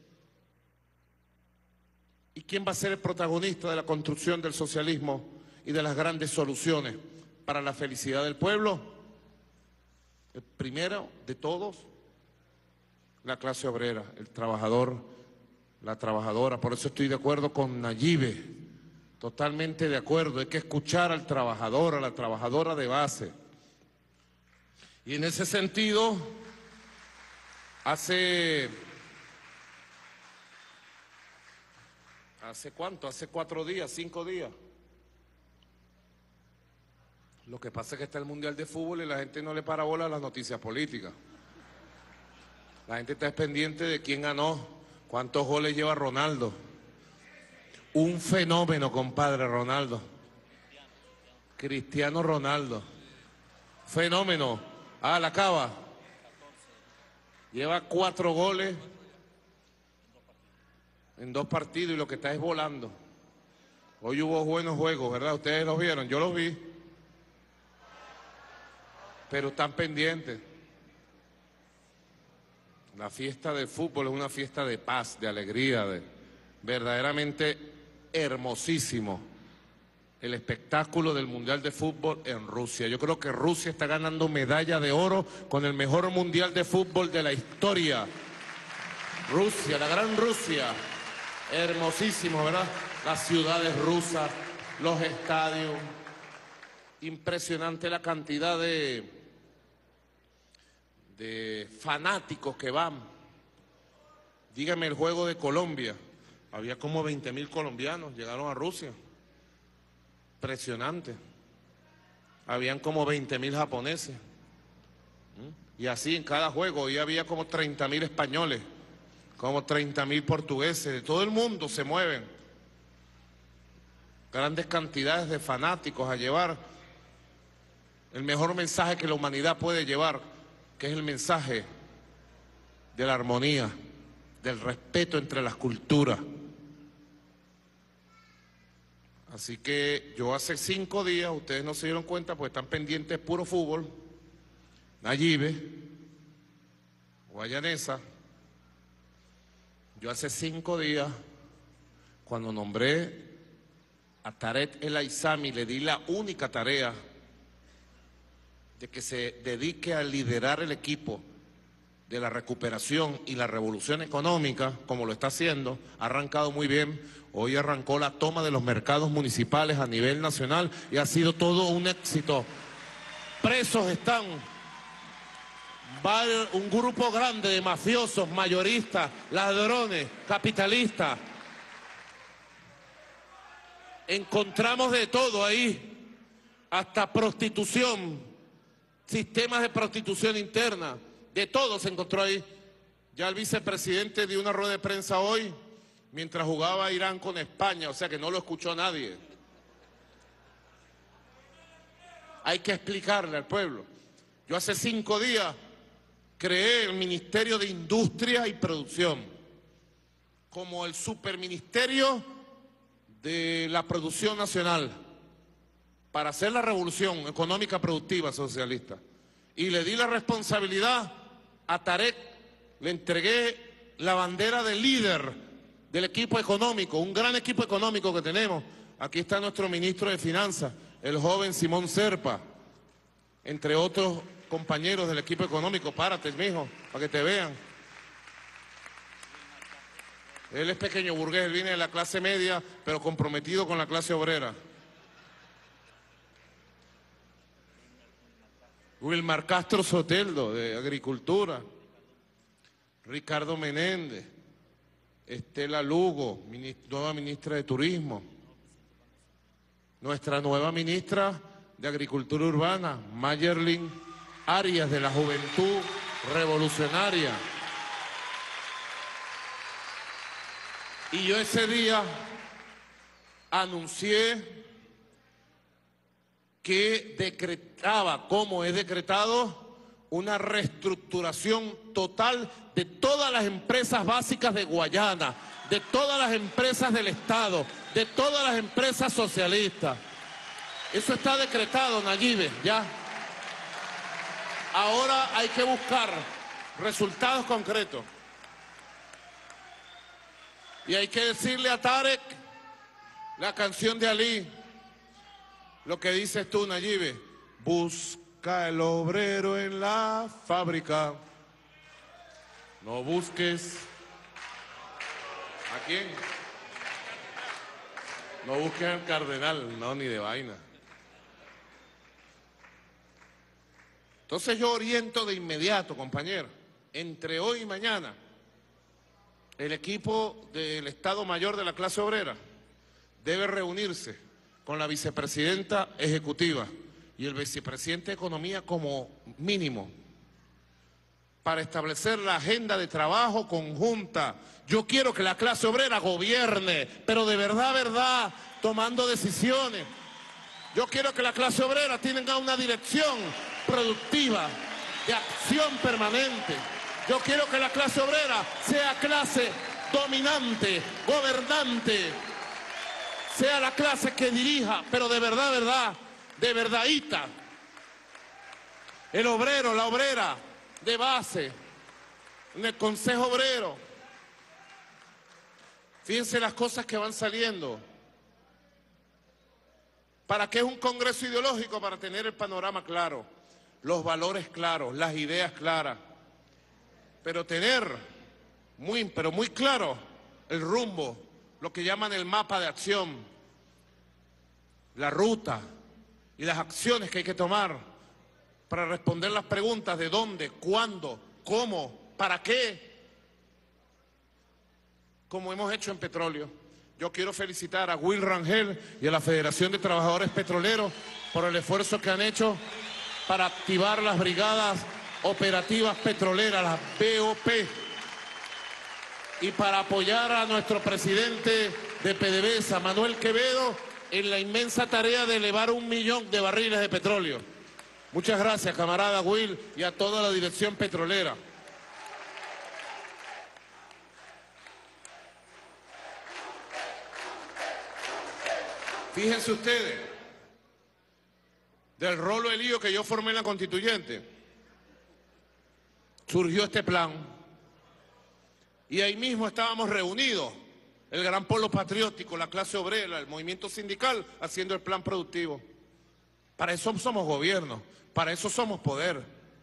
¿Y quién va a ser el protagonista de la construcción del socialismo y de las grandes soluciones para la felicidad del pueblo? El primero de todos, la clase obrera, el trabajador, la trabajadora. Por eso estoy de acuerdo con Nayibe, totalmente de acuerdo. Hay que escuchar al trabajador, a la trabajadora de base. Y en ese sentido, ¿hace cuánto? Hace 4 días, 5 días. Lo que pasa es que está el Mundial de Fútbol y la gente no le para bola a las noticias políticas. La gente está pendiente de quién ganó, cuántos goles lleva Ronaldo. Un fenómeno, compadre, Ronaldo. Cristiano Ronaldo. Fenómeno. Ah, la acaba. Lleva 4 goles en 2 partidos y lo que está es volando. Hoy hubo buenos juegos, ¿verdad? Ustedes los vieron, yo los vi. Pero están pendientes. La fiesta del fútbol es una fiesta de paz, de alegría, verdaderamente hermosísimo el espectáculo del Mundial de Fútbol en Rusia. Yo creo que Rusia está ganando medalla de oro con el mejor Mundial de Fútbol de la historia. Rusia, la gran Rusia, hermosísimo, ¿verdad? Las ciudades rusas, los estadios, impresionante la cantidad de fanáticos que van. Dígame el juego de Colombia, había como 20.000 colombianos, llegaron a Rusia, impresionante. Habían como 20.000 japoneses, y así en cada juego. Hoy había como 30.000 españoles, como 30.000 portugueses, de todo el mundo se mueven. Grandes cantidades de fanáticos a llevar el mejor mensaje que la humanidad puede llevar, que es el mensaje de la armonía, del respeto entre las culturas. Así que yo hace 5 días, ustedes no se dieron cuenta porque están pendientes puro fútbol, Nayibe, Guayanesa. Yo hace 5 días, cuando nombré a Tarek El Aissami, le di la única tarea de que se dedique a liderar el equipo de la recuperación y la revolución económica, como lo está haciendo. Ha arrancado muy bien. Hoy arrancó la toma de los mercados municipales a nivel nacional y ha sido todo un éxito. Presos están un grupo grande de mafiosos, mayoristas, ladrones, capitalistas. Encontramos de todo ahí, hasta prostitución, sistemas de prostitución interna, de todo se encontró ahí. Ya el vicepresidente dio una rueda de prensa hoy mientras jugaba Irán con España, o sea que no lo escuchó nadie. Hay que explicarle al pueblo. Yo hace 5 días creé el Ministerio de Industria y Producción como el superministerio de la producción nacional para hacer la revolución económica productiva socialista. Y le di la responsabilidad a Tarek, le entregué la bandera de líder del equipo económico, un gran equipo económico que tenemos. Aquí está nuestro ministro de Finanzas, el joven Simón Serpa, entre otros compañeros del equipo económico. Párate, mijo, para que te vean. Él es pequeño burgués, él viene de la clase media, pero comprometido con la clase obrera. Wilmar Castro Soteldo, de Agricultura. Ricardo Menéndez. Estela Lugo, nueva ministra de Turismo. Nuestra nueva ministra de Agricultura Urbana, Mayerlin Arias, de la Juventud Revolucionaria. Y yo ese día anuncié que decretaba, como he decretado, una reestructuración total de todas las empresas básicas de Guayana, de todas las empresas del Estado, de todas las empresas socialistas. Eso está decretado, Nayibe, ya. Ahora hay que buscar resultados concretos. Y hay que decirle a Tarek la canción de Ali, lo que dices tú, Nayibe. Busca el obrero en la fábrica, no busques. ¿A quién? No busques al cardenal, no, ni de vaina. Entonces yo oriento de inmediato, compañero, entre hoy y mañana, el equipo del Estado Mayor de la clase obrera debe reunirse con la vicepresidenta ejecutiva y el vicepresidente de Economía como mínimo para establecer la agenda de trabajo conjunta. Yo quiero que la clase obrera gobierne, pero de verdad, tomando decisiones. Yo quiero que la clase obrera tenga una dirección productiva, de acción permanente. Yo quiero que la clase obrera sea clase dominante, gobernante, sea la clase que dirija, pero de verdadita. El obrero, la obrera de base, en el Consejo Obrero. Fíjense las cosas que van saliendo. ¿Para qué es un congreso ideológico? Para tener el panorama claro, los valores claros, las ideas claras. Pero tener muy claro el rumbo, lo que llaman el mapa de acción, la ruta y las acciones que hay que tomar para responder las preguntas de dónde, cuándo, cómo, para qué, como hemos hecho en petróleo. Yo quiero felicitar a Will Rangel y a la Federación de Trabajadores Petroleros por el esfuerzo que han hecho para activar las brigadas operativas petroleras, las BOP, y para apoyar a nuestro presidente de PDVSA, Manuel Quevedo, en la inmensa tarea de elevar 1 millón de barriles de petróleo. Muchas gracias, camarada Will, y a toda la dirección petrolera. Fíjense ustedes, del rolo de lío que yo formé en la Constituyente, surgió este plan, y ahí mismo estábamos reunidos, el gran polo patriótico, la clase obrera, el movimiento sindical, haciendo el plan productivo. Para eso somos gobierno, para eso somos poder.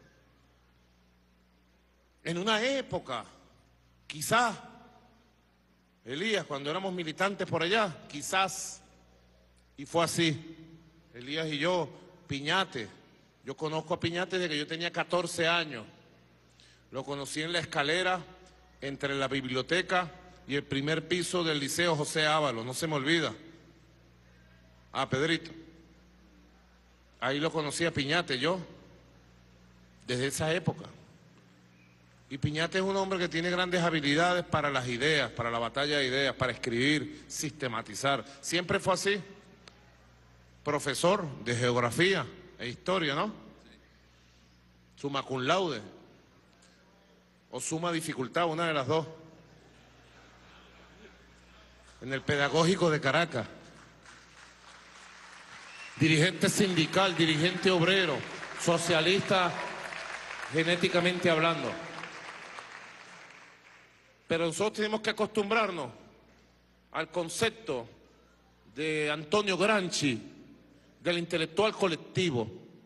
En una época, quizás, Elías, cuando éramos militantes por allá, quizás, y fue así, Elías y yo, Piñate, yo conozco a Piñate desde que yo tenía 14 años, lo conocí en la escalera entre la biblioteca y el primer piso del Liceo José Ábalos, no se me olvida. Ah, Pedrito. Ahí lo conocí a Piñate yo, desde esa época. Y Piñate es un hombre que tiene grandes habilidades para las ideas, para la batalla de ideas, para escribir, sistematizar. Siempre fue así. Profesor de geografía e historia, ¿no? Summa cum laude. O suma dificultad, una de las dos. En el Pedagógico de Caracas. Dirigente sindical, dirigente obrero, socialista, genéticamente hablando. Pero nosotros tenemos que acostumbrarnos al concepto de Antonio Gramsci, del intelectual colectivo,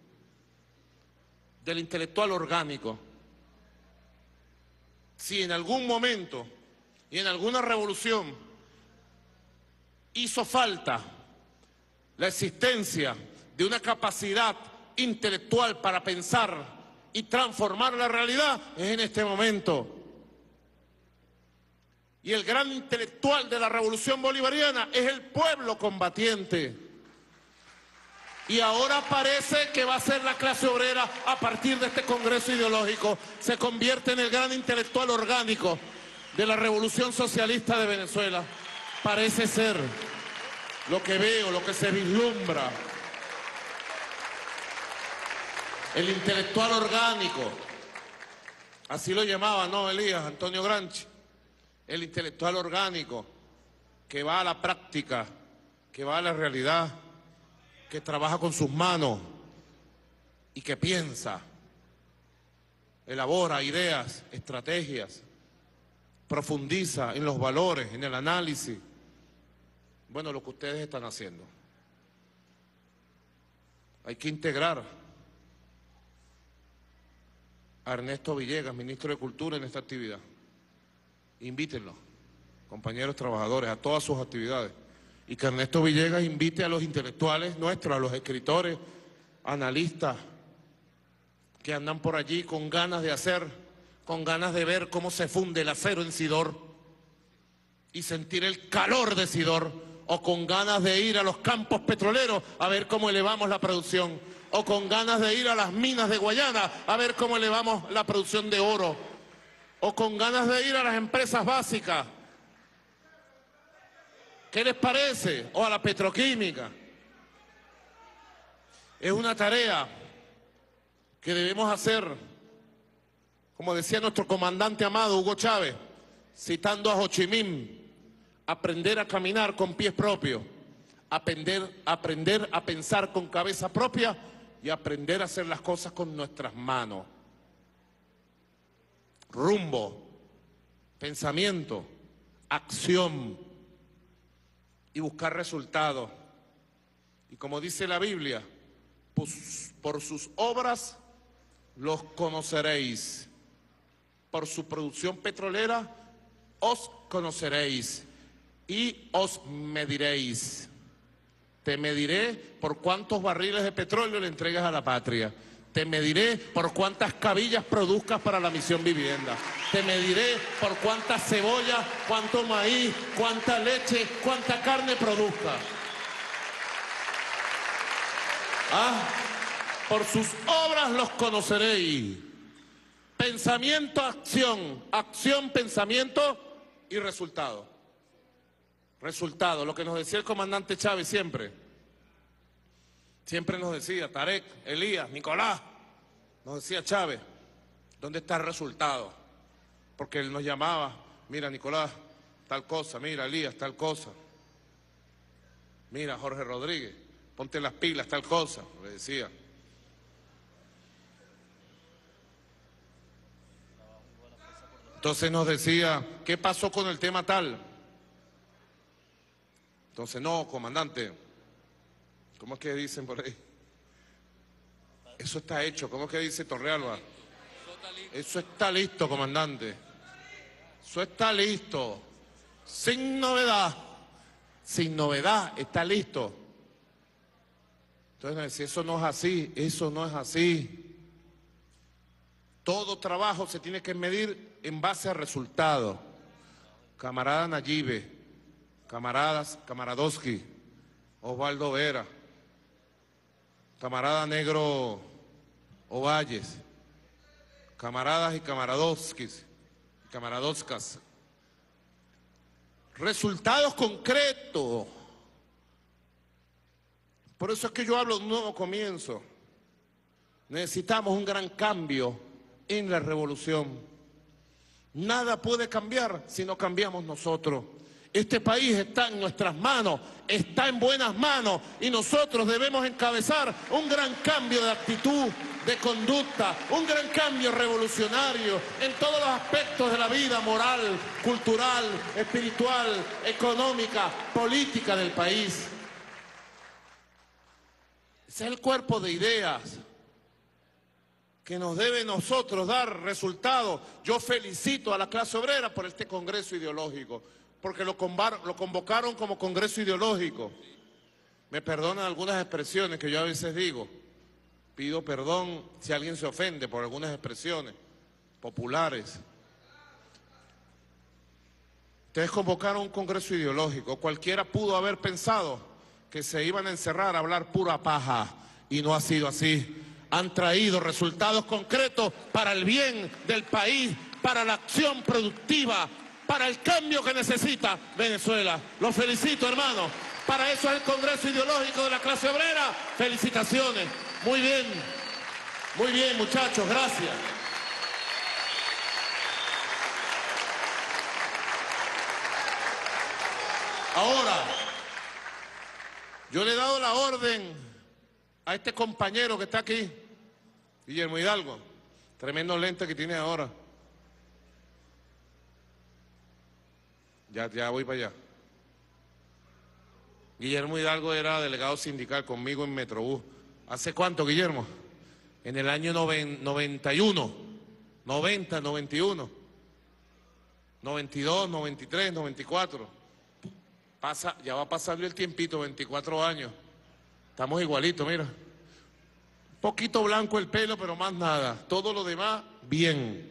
del intelectual orgánico. Si en algún momento y en alguna revolución hizo falta la existencia de una capacidad intelectual para pensar y transformar la realidad, es en este momento. Y el gran intelectual de la revolución bolivariana es el pueblo combatiente. Y ahora parece que va a ser la clase obrera, a partir de este congreso ideológico, se convierte en el gran intelectual orgánico de la revolución socialista de Venezuela. Parece ser lo que veo, lo que se vislumbra. El intelectual orgánico, así lo llamaba, ¿no, Elías? Antonio Gramsci. El intelectual orgánico, que va a la práctica, que va a la realidad, que trabaja con sus manos y que piensa, elabora ideas, estrategias, profundiza en los valores, en el análisis. Bueno, lo que ustedes están haciendo. Hay que integrar a Ernesto Villegas, ministro de Cultura, en esta actividad. Invítenlo, compañeros trabajadores, a todas sus actividades. Y que Ernesto Villegas invite a los intelectuales nuestros, a los escritores, analistas, que andan por allí con ganas de hacer, con ganas de ver cómo se funde el acero en Sidor y sentir el calor de Sidor, o con ganas de ir a los campos petroleros a ver cómo elevamos la producción, o con ganas de ir a las minas de Guayana a ver cómo elevamos la producción de oro, o con ganas de ir a las empresas básicas. ¿Qué les parece? O a la petroquímica. Es una tarea que debemos hacer, como decía nuestro comandante amado Hugo Chávez, citando a Ho Chi Minh: aprender a caminar con pies propios, aprender a pensar con cabeza propia y aprender a hacer las cosas con nuestras manos. Rumbo, pensamiento, acción y buscar resultados. Y como dice la Biblia, pues, por sus obras los conoceréis. Por su producción petrolera os conoceréis y os mediréis. Te mediré por cuántos barriles de petróleo le entregas a la patria. Te mediré por cuántas cabillas produzcas para la misión vivienda. Te mediré por cuántas cebollas, cuánto maíz, cuánta leche, cuánta carne produzcas. Por sus obras los conoceréis. Pensamiento, acción. Acción, pensamiento y resultado. Resultado, lo que nos decía el comandante Chávez siempre. Siempre nos decía, Tarek, Elías, Nicolás, nos decía Chávez, ¿dónde está el resultado? Porque él nos llamaba, mira Nicolás, tal cosa, mira Elías, tal cosa. Mira Jorge Rodríguez, ponte las pilas, tal cosa, le decía. Entonces nos decía, ¿qué pasó con el tema tal? Entonces, no, comandante, ¿cómo es que dicen por ahí? Eso está hecho, ¿cómo es que dice Torrealba? Eso está listo, comandante. Eso está listo. Sin novedad. Sin novedad, está listo. Entonces, me decía, eso no es así, eso no es así. Todo trabajo se tiene que medir en base a resultados. Camarada Nayibe, Camaradowski, Osvaldo Vera, camarada Negro Ovalles, camaradas y camaradowskis, camaradowskas. Resultados concretos. Por eso es que yo hablo de un nuevo comienzo. Necesitamos un gran cambio en la revolución. Nada puede cambiar si no cambiamos nosotros. Este país está en nuestras manos, está en buenas manos y nosotros debemos encabezar un gran cambio de actitud, de conducta, un gran cambio revolucionario en todos los aspectos de la vida moral, cultural, espiritual, económica, política del país. Ese es el cuerpo de ideas. que nos debe nosotros dar resultados. Yo felicito a la clase obrera por este congreso ideológico, porque lo convocaron como congreso ideológico. Me perdonan algunas expresiones que yo a veces digo. Pido perdón si alguien se ofende por algunas expresiones populares. Ustedes convocaron un congreso ideológico. Cualquiera pudo haber pensado que se iban a encerrar a hablar pura paja, y no ha sido así. Han traído resultados concretos para el bien del país, para la acción productiva, para el cambio que necesita Venezuela. Los felicito, hermano. Para eso es el Congreso Ideológico de la Clase Obrera. Felicitaciones. Muy bien, muchachos, gracias. Ahora, yo le he dado la orden a este compañero que está aquí, Guillermo Hidalgo, tremendo lente que tiene ahora. Ya voy para allá. Guillermo Hidalgo era delegado sindical conmigo en Metrobús. ¿Hace cuánto, Guillermo? En el año 91, 90, 91, 92, 93, 94. Ya va pasando el tiempito, 24 años. Estamos igualitos, mira. Un poquito blanco el pelo, pero más nada. Todo lo demás, bien.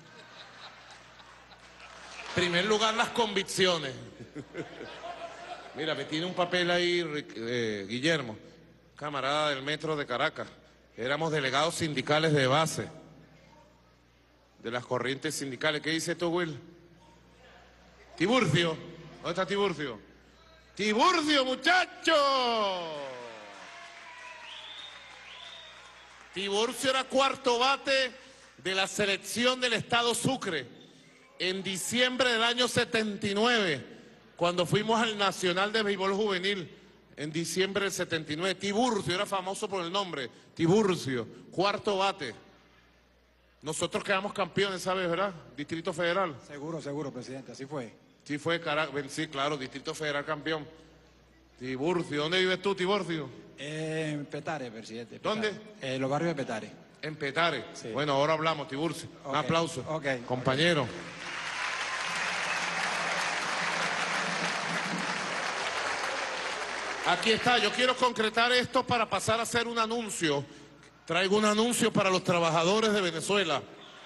En primer lugar, las convicciones. Mira, me tiene un papel ahí, Guillermo, camarada del Metro de Caracas. Éramos delegados sindicales de base, de las corrientes sindicales. ¿Qué dice tú, Will? Tiburcio. ¿Dónde está Tiburcio? ¡Tiburcio, muchacho! Tiburcio era cuarto bate de la selección del estado Sucre en diciembre del año 79, cuando fuimos al Nacional de Béisbol Juvenil, en diciembre del 79. Tiburcio era famoso por el nombre, Tiburcio, cuarto bate. Nosotros quedamos campeones, ¿sabes, verdad? Distrito Federal. Seguro, presidente, así fue. Sí fue, sí, claro, Distrito Federal campeón. Tiburcio, ¿dónde vives tú, Tiburcio? En Petare, presidente. Petare. ¿Dónde? En los barrios de Petare. En Petare. Sí. Bueno, ahora hablamos, Tiburcio. Okay. Un aplauso. Okay. Compañero. Aquí está, yo quiero concretar esto para pasar a hacer un anuncio. Traigo un anuncio para los trabajadores de Venezuela.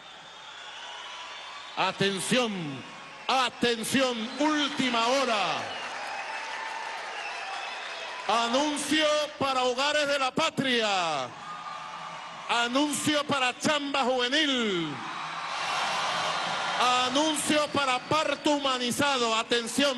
Atención, atención, última hora. Anuncio para Hogares de la Patria. Anuncio para Chamba Juvenil. Anuncio para parto humanizado. Atención.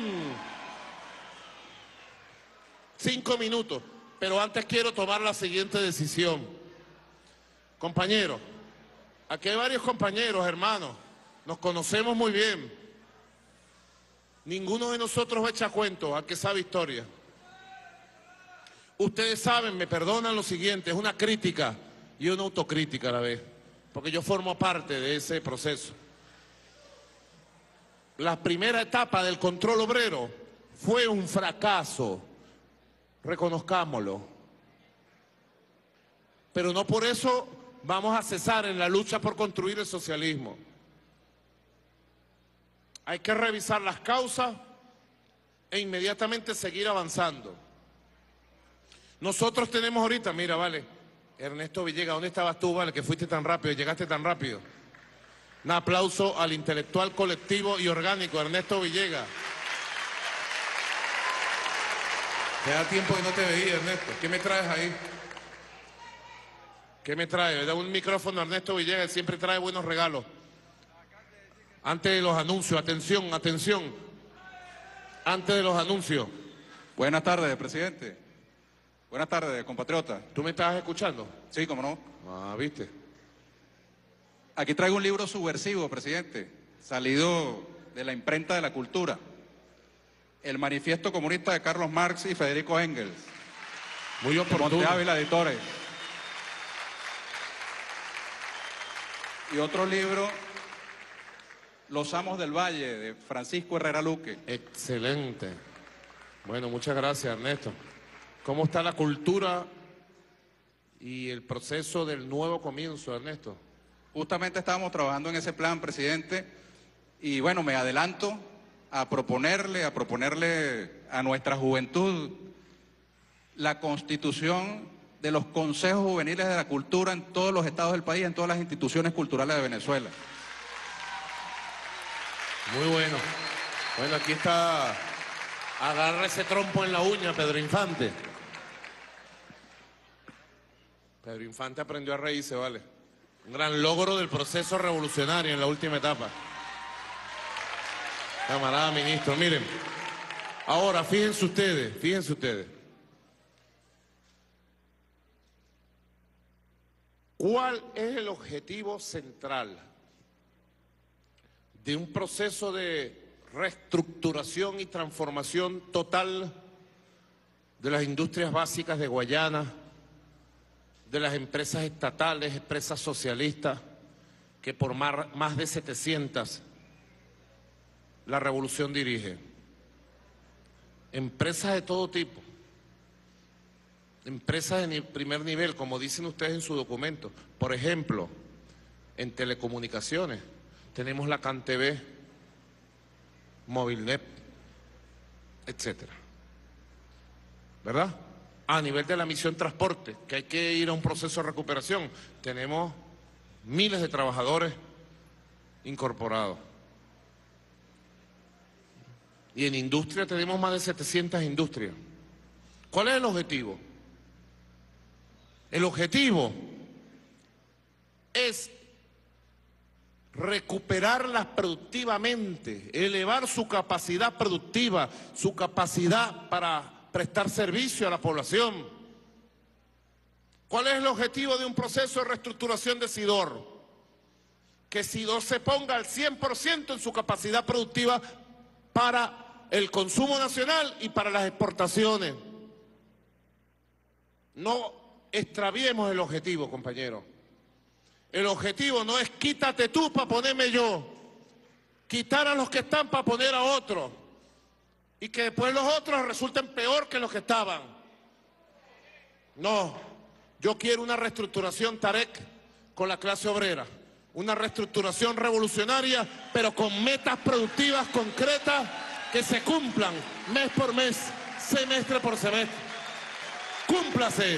5 minutos. Pero antes quiero tomar la siguiente decisión. Compañeros, aquí hay varios compañeros, hermanos. Nos conocemos muy bien. Ninguno de nosotros echa cuentos, al que sabe historia. Ustedes saben, me perdonan lo siguiente, es una crítica y una autocrítica a la vez, porque yo formo parte de ese proceso. La primera etapa del control obrero fue un fracaso, reconozcámoslo. Pero no por eso vamos a cesar en la lucha por construir el socialismo. Hay que revisar las causas e inmediatamente seguir avanzando. Nosotros tenemos ahorita, mira, vale, Ernesto Villegas, ¿dónde estabas tú, vale, que fuiste tan rápido, llegaste tan rápido? Un aplauso al intelectual colectivo y orgánico, Ernesto Villegas. Te da tiempo que no te veía, Ernesto. ¿Qué me traes ahí? ¿Qué me traes? Da un micrófono a Ernesto Villegas, él siempre trae buenos regalos. Antes de los anuncios, atención, atención. Antes de los anuncios. Buenas tardes, presidente. Buenas tardes, compatriota. ¿Tú me estás escuchando? Sí, cómo no. Ah, ¿viste? Aquí traigo un libro subversivo, presidente, salido de la imprenta de la cultura. El manifiesto comunista de Carlos Marx y Federico Engels. Muy oportuno. Monte Ávila Editores. Y otro libro, Los Amos del Valle, de Francisco Herrera Luque. Excelente. Bueno, muchas gracias, Ernesto. ¿Cómo está la cultura y el proceso del nuevo comienzo, Ernesto. Justamente estábamos trabajando en ese plan, presidente, y bueno, me adelanto a proponerle a nuestra juventud la constitución de los consejos juveniles de la cultura en todos los estados del país, en todas las instituciones culturales de Venezuela. Muy bueno. Bueno, aquí está, agarra ese trompo en la uña, Pedro Infante. Pedro Infante aprendió a reírse, vale. Un gran logro del proceso revolucionario en la última etapa. Camarada ministro, miren. Ahora, fíjense ustedes. ¿Cuál es el objetivo central de un proceso de reestructuración y transformación total de las industrias básicas de Guayana, de las empresas estatales, empresas socialistas, que por más de 700 la revolución dirige? Empresas de todo tipo, empresas de primer nivel, como dicen ustedes en su documento. Por ejemplo, en telecomunicaciones tenemos la CanTV, Movilnet, etcétera, ¿verdad? A nivel de la misión transporte, que hay que ir a un proceso de recuperación, tenemos miles de trabajadores incorporados. Y en industria tenemos más de 700 industrias. ¿Cuál es el objetivo? El objetivo es recuperarlas productivamente, elevar su capacidad productiva, su capacidad para prestar servicio a la población. ¿Cuál es el objetivo de un proceso de reestructuración de Sidor? Que Sidor se ponga al 100% en su capacidad productiva para el consumo nacional y para las exportaciones. No extraviemos el objetivo, compañero. El objetivo no es quítate tú para ponerme yo, quitar a los que están para poner a otros, y que después los otros resulten peor que los que estaban. No, yo quiero una reestructuración, Tarek, con la clase obrera, una reestructuración revolucionaria, pero con metas productivas concretas que se cumplan mes por mes, semestre por semestre. ¡Cúmplase!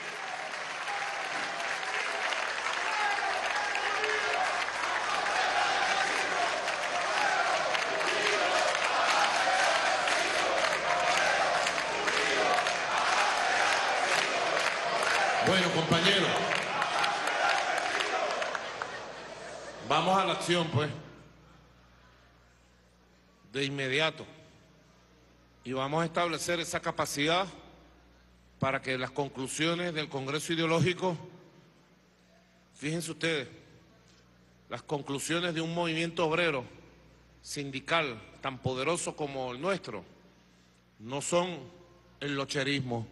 Bueno, compañeros, vamos a la acción, pues, de inmediato. Y vamos a establecer esa capacidad para que las conclusiones del Congreso Ideológico, fíjense ustedes, las conclusiones de un movimiento obrero, sindical, tan poderoso como el nuestro, no son el locherismo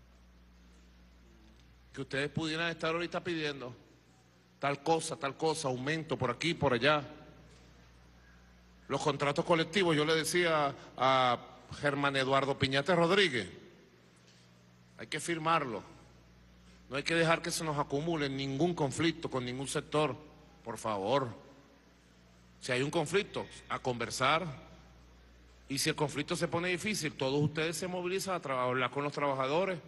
que ustedes pudieran estar ahorita pidiendo tal cosa, aumento por aquí, por allá. Los contratos colectivos, yo le decía a Germán Eduardo Piñate Rodríguez, hay que firmarlo. No hay que dejar que se nos acumule ningún conflicto con ningún sector, por favor. Si hay un conflicto, a conversar. Y si el conflicto se pone difícil, todos ustedes se movilizan a hablar con los trabajadores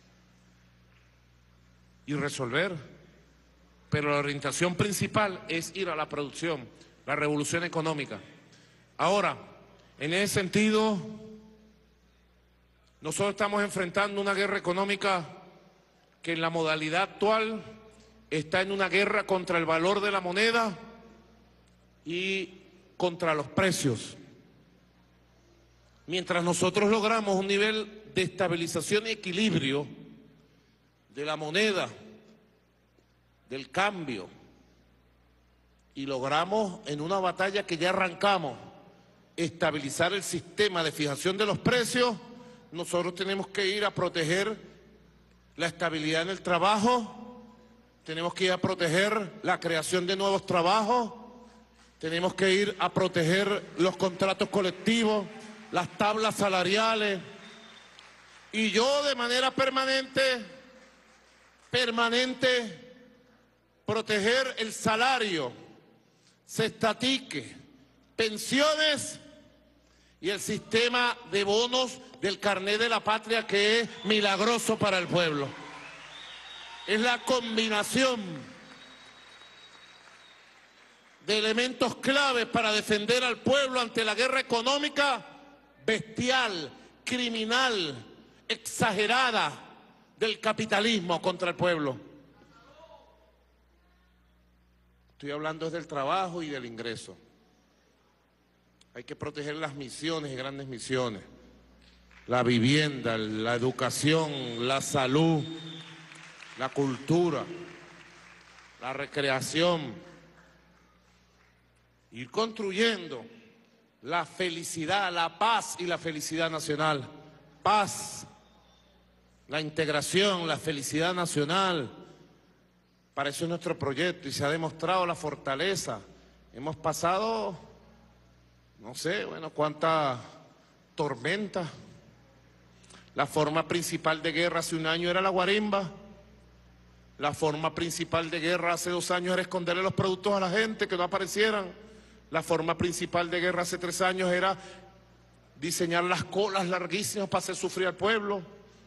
y resolver. Pero la orientación principal es ir a la producción, la revolución económica. Ahora, en ese sentido, nosotros estamos enfrentando una guerra económica que en la modalidad actual está en una guerra contra el valor de la moneda y contra los precios. Mientras nosotros logramos un nivel de estabilización y equilibrio de la moneda, del cambio, y logramos en una batalla que ya arrancamos estabilizar el sistema de fijación de los precios, nosotros tenemos que ir a proteger la estabilidad en el trabajo, tenemos que ir a proteger la creación de nuevos trabajos, tenemos que ir a proteger los contratos colectivos, las tablas salariales. Y yo de manera permanente permanente, proteger el salario, cestatique, pensiones y el sistema de bonos del carnet de la patria, que es milagroso para el pueblo. Es la combinación de elementos claves para defender al pueblo ante la guerra económica bestial, criminal, exagerada del capitalismo contra el pueblo. Estoy hablando del trabajo y del ingreso. Hay que proteger las misiones y grandes misiones. La vivienda, la educación, la salud, la cultura, la recreación. Ir construyendo la felicidad, la paz y la felicidad nacional. Paz, la integración, la felicidad nacional. Para eso es nuestro proyecto y se ha demostrado la fortaleza. Hemos pasado, no sé, bueno, cuántas tormentas. La forma principal de guerra hace un año era la guarimba. La forma principal de guerra hace 2 años era esconderle los productos a la gente, que no aparecieran. La forma principal de guerra hace 3 años era diseñar las colas larguísimas para hacer sufrir al pueblo.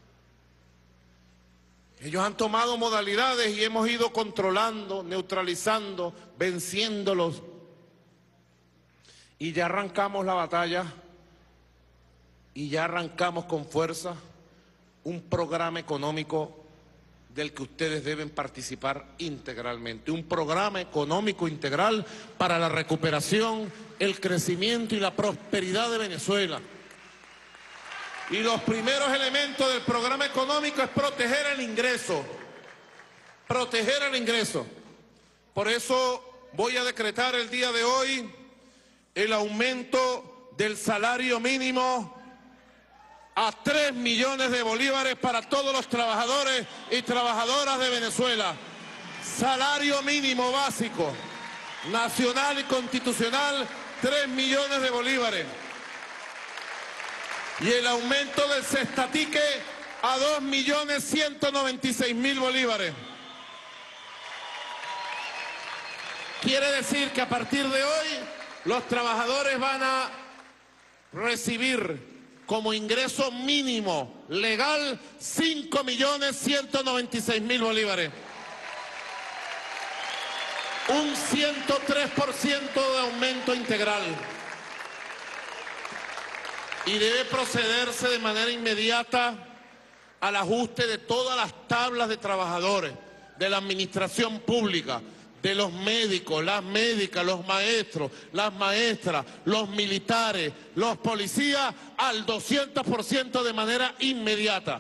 Ellos han tomado modalidades y hemos ido controlando, neutralizando, venciéndolos. Y ya arrancamos la batalla y ya arrancamos con fuerza un programa económico del que ustedes deben participar integralmente. Un programa económico integral para la recuperación, el crecimiento y la prosperidad de Venezuela. Y los primeros elementos del programa económico es proteger el ingreso. Proteger el ingreso. Por eso voy a decretar el día de hoy el aumento del salario mínimo a 3 millones de bolívares para todos los trabajadores y trabajadoras de Venezuela. Salario mínimo básico, nacional y constitucional, 3 millones de bolívares. Y el aumento del cestatique a 2.196.000 bolívares. Quiere decir que a partir de hoy los trabajadores van a recibir como ingreso mínimo legal 5.196.000 bolívares. Un 103% de aumento integral. Y debe procederse de manera inmediata al ajuste de todas las tablas de trabajadores, de la administración pública, de los médicos, las médicas, los maestros, las maestras, los militares, los policías, al 200% de manera inmediata.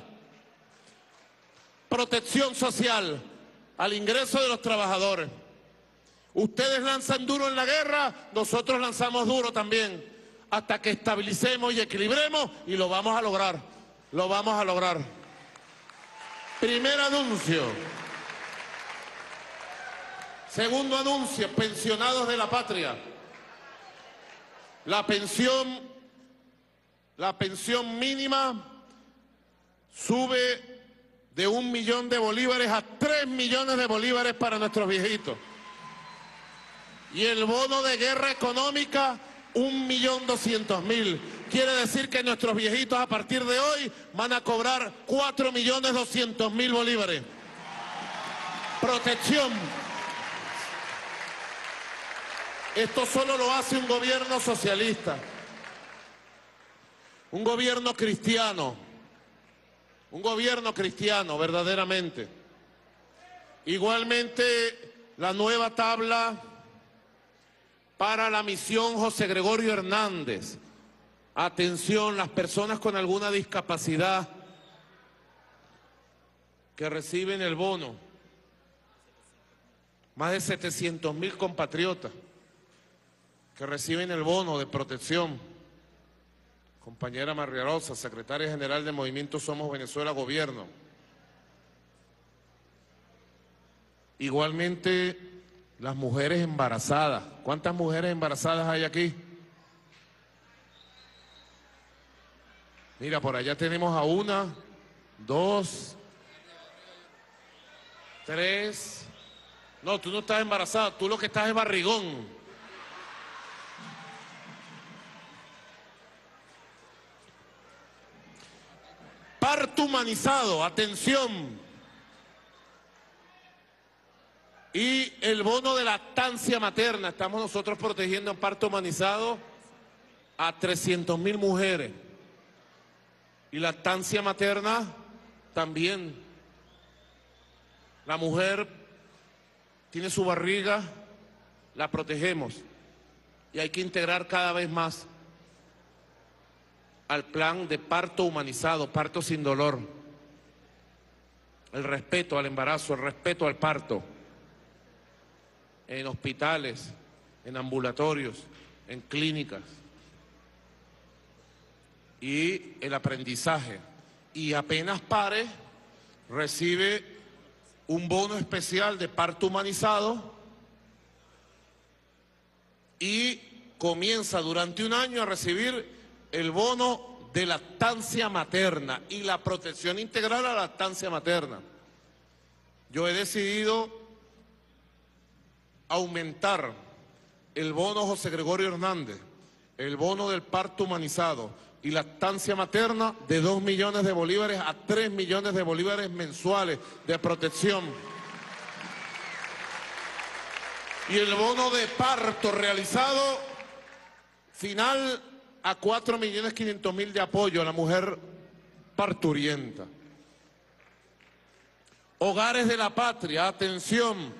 Protección social, al ingreso de los trabajadores. Ustedes lanzan duro en la guerra, nosotros lanzamos duro también, hasta que estabilicemos y equilibremos, y lo vamos a lograr, lo vamos a lograr. Primer anuncio. Segundo anuncio, pensionados de la patria. La pensión mínima sube de 1 millón de bolívares a 3 millones de bolívares para nuestros viejitos. Y el bono de guerra económica, 1.200.000. Quiere decir que nuestros viejitos a partir de hoy van a cobrar 4.200.000 bolívares. Protección. Esto solo lo hace un gobierno socialista, un gobierno cristiano verdaderamente. Igualmente, la nueva tabla para la misión José Gregorio Hernández. Atención, las personas con alguna discapacidad que reciben el bono, más de 700.000 compatriotas que reciben el bono de protección. Compañera María Rosa, secretaria general del Movimiento Somos Venezuela Gobierno. Igualmente, las mujeres embarazadas. ¿Cuántas mujeres embarazadas hay aquí? Mira, por allá tenemos a 1, 2, 3. No, tú no estás embarazada, tú lo que estás es barrigón. Parto humanizado, atención. Y el bono de lactancia materna. Estamos nosotros protegiendo en parto humanizado a 300.000 mujeres. Y lactancia materna también. La mujer tiene su barriga, la protegemos. Y hay que integrar cada vez más al plan de parto humanizado, parto sin dolor. El respeto al embarazo, el respeto al parto. En hospitales, en ambulatorios, en clínicas. Y el aprendizaje. Y apenas pare, recibe un bono especial de parto humanizado y comienza durante un año a recibir el bono de lactancia materna y la protección integral a la lactancia materna. Yo he decidido aumentar el bono José Gregorio Hernández, el bono del parto humanizado y lactancia materna de 2 millones de bolívares a 3 millones de bolívares mensuales de protección. Y el bono de parto realizado final a 4.500.000 de apoyo a la mujer parturienta. Hogares de la Patria, atención.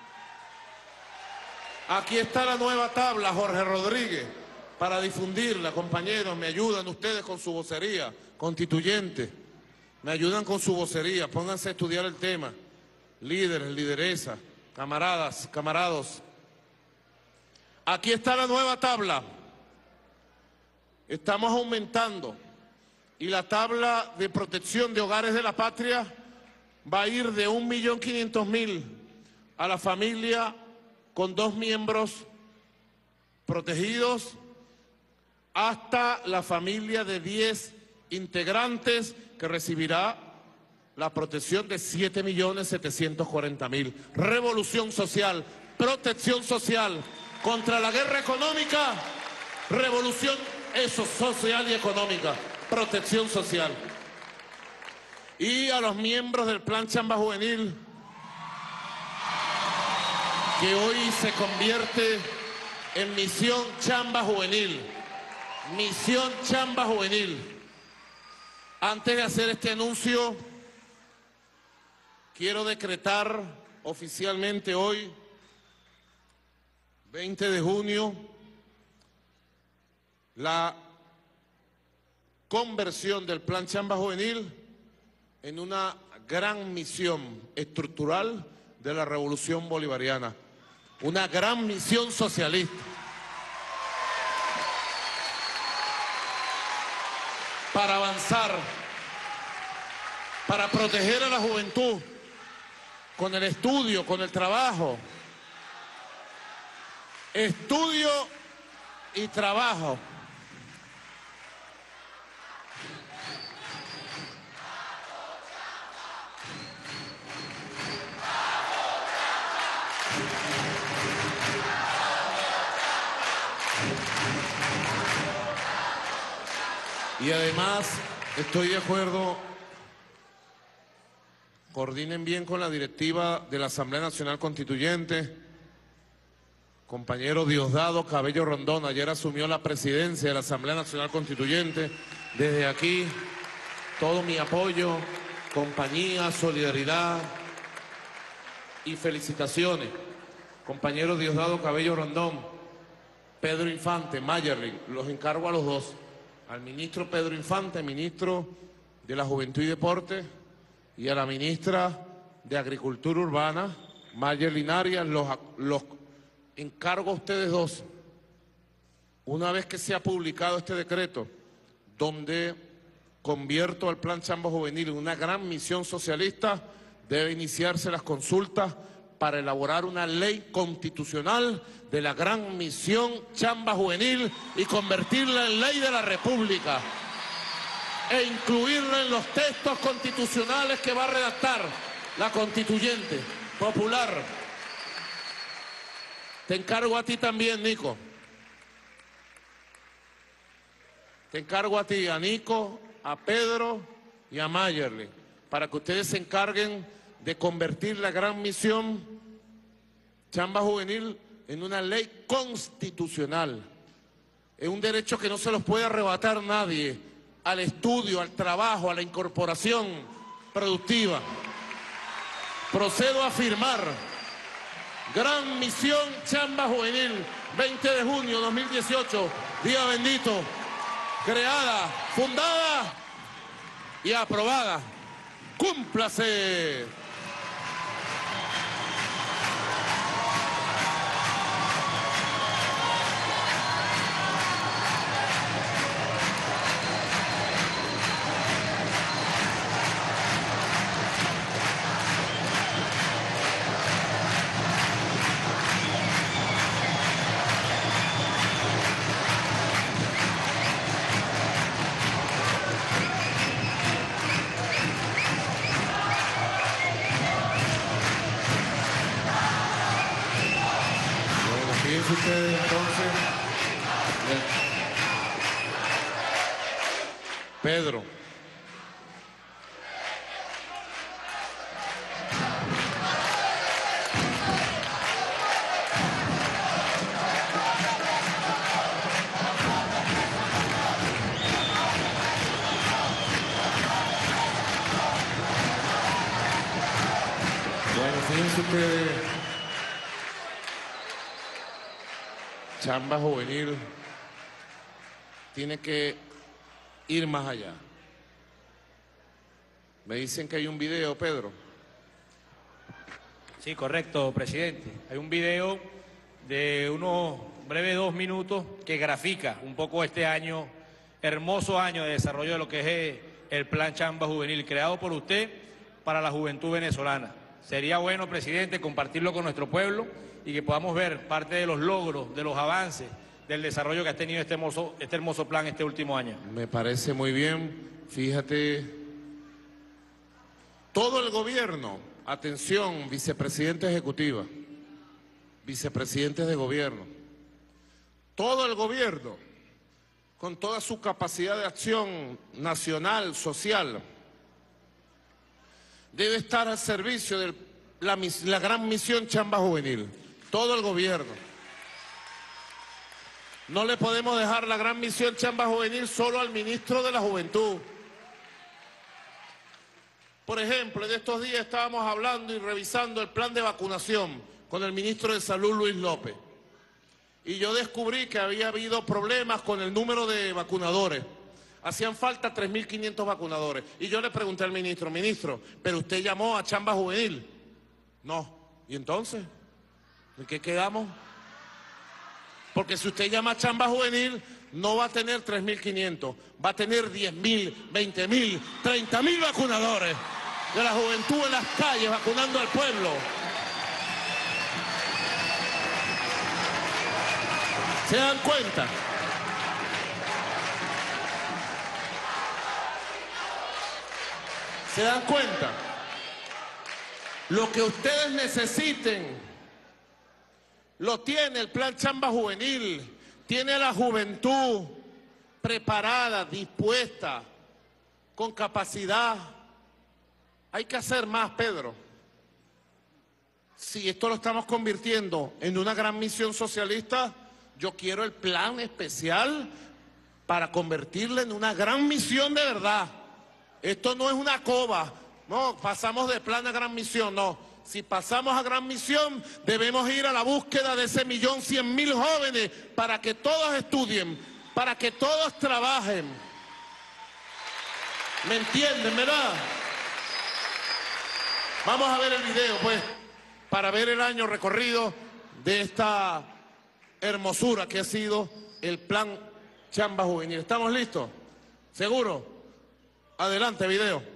Aquí está la nueva tabla, Jorge Rodríguez, para difundirla, compañeros. Me ayudan ustedes con su vocería, constituyente. Me ayudan con su vocería, pónganse a estudiar el tema. Líderes, lideresas, camaradas, camarados. Aquí está la nueva tabla. Estamos aumentando. Y la tabla de protección de hogares de la patria va a ir de 1.500.000 a la familia con 2 miembros protegidos hasta la familia de 10 integrantes que recibirá la protección de 7.740.000. Revolución social, protección social contra la guerra económica, revolución social y económica, protección social. Y a los miembros del Plan Chamba Juvenil, que hoy se convierte en Misión Chamba Juvenil. Misión Chamba Juvenil. Antes de hacer este anuncio, quiero decretar oficialmente hoy, 20 de junio, la conversión del Plan Chamba Juvenil en una gran misión estructural de la Revolución Bolivariana. Una gran misión socialista. Para avanzar, para proteger a la juventud, con el estudio, con el trabajo. Estudio y trabajo. Y además, estoy de acuerdo, coordinen bien con la directiva de la Asamblea Nacional Constituyente. Compañero Diosdado Cabello Rondón, ayer asumió la presidencia de la Asamblea Nacional Constituyente. Desde aquí, todo mi apoyo, compañía, solidaridad y felicitaciones. Compañero Diosdado Cabello Rondón, Pedro Infante, Mayerling, los encargo a los dos. Al ministro Pedro Infante, ministro de la Juventud y Deporte, y a la ministra de Agricultura Urbana, Mayerling Arias, los encargo a ustedes dos, una vez que sea publicado este decreto, donde convierto al Plan Chamba Juvenil en una gran misión socialista, debe iniciarse las consultas para elaborar una ley constitucional de la gran misión Chamba Juvenil y convertirla en ley de la República e incluirla en los textos constitucionales que va a redactar la constituyente, popular. Te encargo a ti también, Nico. Te encargo a ti, a Nico, a Pedro y a Mayerly, para que ustedes se encarguen de convertir la gran misión Chamba Juvenil en una ley constitucional. Es un derecho que no se los puede arrebatar nadie, al estudio, al trabajo, a la incorporación productiva. Procedo a firmar Gran Misión Chamba Juvenil, 20 de junio 2018, día bendito, creada, fundada y aprobada. ¡Cúmplase! Fíjense ustedes entonces, Pedro. Bueno, fíjense ustedes. Chamba Juvenil tiene que ir más allá. Me dicen que hay un video, Pedro. Sí, correcto, presidente. Hay un video de unos breves 2 minutos que grafica un poco este año, hermoso año de desarrollo de lo que es el Plan Chamba Juvenil, creado por usted para la juventud venezolana. Sería bueno, presidente, compartirlo con nuestro pueblo y que podamos ver parte de los logros, de los avances, del desarrollo que ha tenido este hermoso plan este último año. Me parece muy bien. Fíjate, todo el gobierno, atención, vicepresidenta ejecutiva, vicepresidentes de gobierno, todo el gobierno, con toda su capacidad de acción nacional, social, debe estar al servicio de la gran misión Chamba Juvenil. Todo el gobierno. No le podemos dejar la gran misión Chamba Juvenil solo al ministro de la Juventud. Por ejemplo, en estos días estábamos hablando y revisando el plan de vacunación con el ministro de Salud, Luis López. Y yo descubrí que había habido problemas con el número de vacunadores. Hacían falta 3.500 vacunadores. Y yo le pregunté al ministro, ¿pero usted llamó a Chamba Juvenil? No. ¿Y entonces? ¿En qué quedamos? Porque si usted llama a Chamba Juvenil, no va a tener 3.500, va a tener 10.000, 20.000, 30.000 vacunadores de la juventud en las calles, vacunando al pueblo. ¿Se dan cuenta? ¿Se dan cuenta? Lo que ustedes necesiten lo tiene el Plan Chamba Juvenil, tiene a la juventud preparada, dispuesta, con capacidad. Hay que hacer más, Pedro. Si esto lo estamos convirtiendo en una gran misión socialista, yo quiero el plan especial para convertirla en una gran misión de verdad. Esto no es una coba, no, pasamos de plan a gran misión, no. Si pasamos a gran misión, debemos ir a la búsqueda de ese 1.100.000 jóvenes para que todos estudien, para que todos trabajen. ¿Me entienden, verdad? Vamos a ver el video, pues, para ver el año recorrido de esta hermosura que ha sido el Plan Chamba Juvenil. ¿Estamos listos? ¿Seguro? Adelante, video.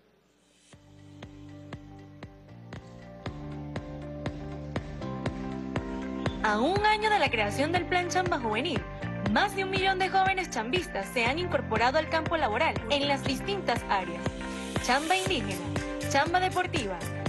A un año de la creación del Plan Chamba Juvenil, más de 1 millón de jóvenes chambistas se han incorporado al campo laboral en las distintas áreas: chamba indígena, chamba deportiva,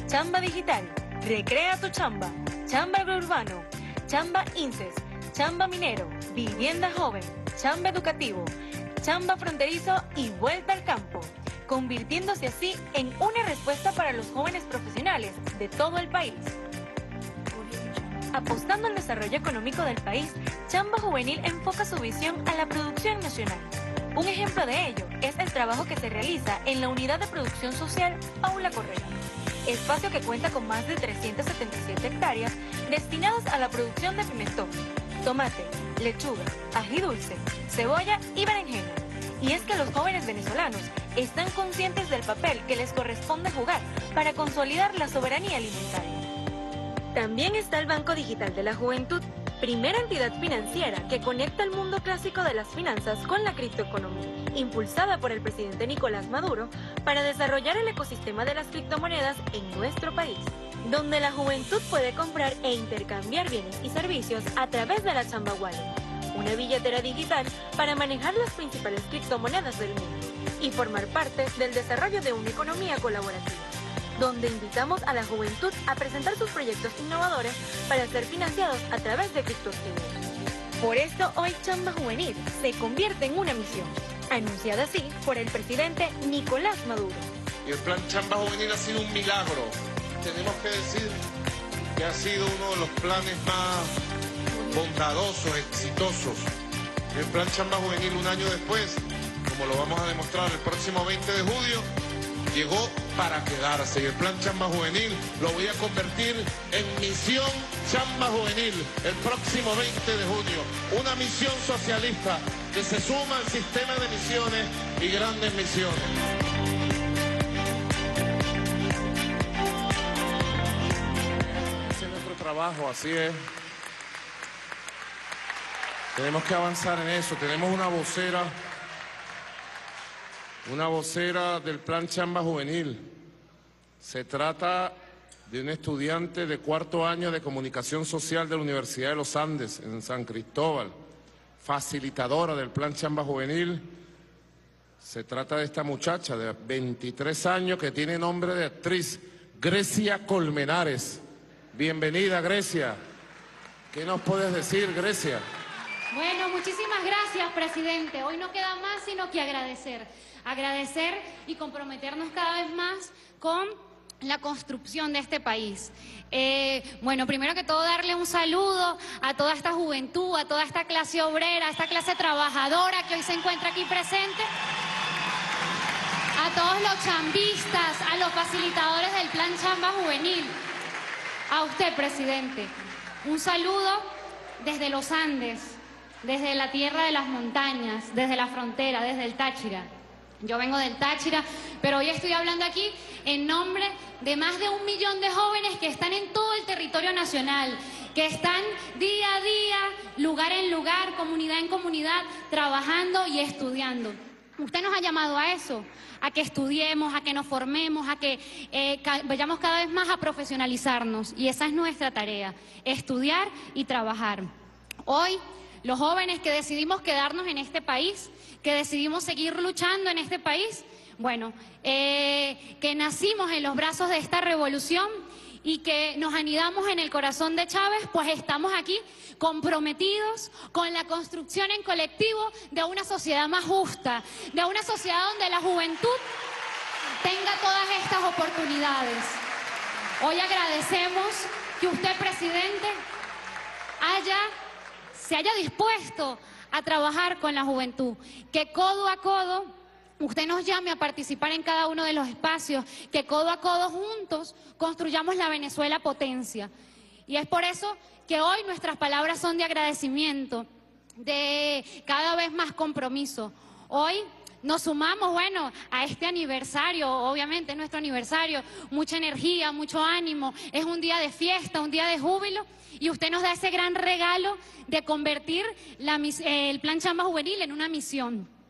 Chamba Digital, Recrea tu Chamba, Chamba Agrourbano, Chamba INSES, Chamba Minero, Vivienda Joven, Chamba Educativo, Chamba Fronterizo y Vuelta al Campo, convirtiéndose así en una respuesta para los jóvenes profesionales de todo el país. Apostando al desarrollo económico del país, Chamba Juvenil enfoca su visión a la producción nacional. Un ejemplo de ello es el trabajo que se realiza en la Unidad de Producción Social Paula Correa, espacio que cuenta con más de 377 hectáreas destinadas a la producción de pimentón, tomate, lechuga, ají dulce, cebolla y berenjena. Y es que los jóvenes venezolanos están conscientes del papel que les corresponde jugar para consolidar la soberanía alimentaria. También está el Banco Digital de la Juventud, primera entidad financiera que conecta el mundo clásico de las finanzas con la criptoeconomía, impulsada por el presidente Nicolás Maduro para desarrollar el ecosistema de las criptomonedas en nuestro país, donde la juventud puede comprar e intercambiar bienes y servicios a través de la Chamba Wallet, una billetera digital para manejar las principales criptomonedas del mundo y formar parte del desarrollo de una economía colaborativa, donde invitamos a la juventud a presentar sus proyectos innovadores para ser financiados a través de criptoactivos. Por esto, hoy Chamba Juvenil se convierte en una misión, anunciada así por el presidente Nicolás Maduro. Y el plan Chamba Juvenil ha sido un milagro. Tenemos que decir que ha sido uno de los planes más bondadosos, exitosos. El plan Chamba Juvenil, un año después, como lo vamos a demostrar el próximo 20 de julio, llegó para quedarse, y el plan Chamba Juvenil lo voy a convertir en misión Chamba Juvenil el próximo 20 de junio. Una misión socialista que se suma al sistema de misiones y grandes misiones. Ese es nuestro trabajo, así es. Tenemos que avanzar en eso. Tenemos una vocera del plan Chamba Juvenil. Se trata de un estudiante de cuarto año de Comunicación Social de la Universidad de los Andes, en San Cristóbal, facilitadora del plan Chamba Juvenil. Se trata de esta muchacha de 23 años que tiene nombre de actriz, Grecia Colmenares. Bienvenida, Grecia. ¿Qué nos puedes decir, Grecia? Bueno, muchísimas gracias, presidente. Hoy no queda más sino que agradecer. Agradecer y comprometernos cada vez más con la construcción de este país. Bueno, primero que todo darle un saludo a toda esta juventud, a toda esta clase obrera, a esta clase trabajadora que hoy se encuentra aquí presente, a todos los chambistas, a los facilitadores del plan Chamba Juvenil, a usted, presidente. Un saludo desde los Andes, desde la tierra de las montañas, desde la frontera, desde el Táchira. Yo vengo del Táchira, pero hoy estoy hablando aquí en nombre de más de 1 millón de jóvenes que están en todo el territorio nacional, que están día a día, lugar en lugar, comunidad en comunidad, trabajando y estudiando. Usted nos ha llamado a eso, a que estudiemos, a que nos formemos, a que vayamos cada vez más a profesionalizarnos. Y esa es nuestra tarea, estudiar y trabajar. Hoy, los jóvenes que decidimos quedarnos en este país, que decidimos seguir luchando en este país, bueno, que nacimos en los brazos de esta revolución y que nos anidamos en el corazón de Chávez, pues estamos aquí comprometidos con la construcción en colectivo de una sociedad más justa, de una sociedad donde la juventud tenga todas estas oportunidades. Hoy agradecemos que usted, presidente, se haya dispuesto a trabajar con la juventud, que codo a codo usted nos llame a participar en cada uno de los espacios, que codo a codo juntos construyamos la Venezuela potencia. Y es por eso que hoy nuestras palabras son de agradecimiento, de cada vez más compromiso. Hoy nos sumamos, bueno, a este aniversario, obviamente es nuestro aniversario, mucha energía, mucho ánimo, es un día de fiesta, un día de júbilo, y usted nos da ese gran regalo de convertir el plan Chamba Juvenil en una misión.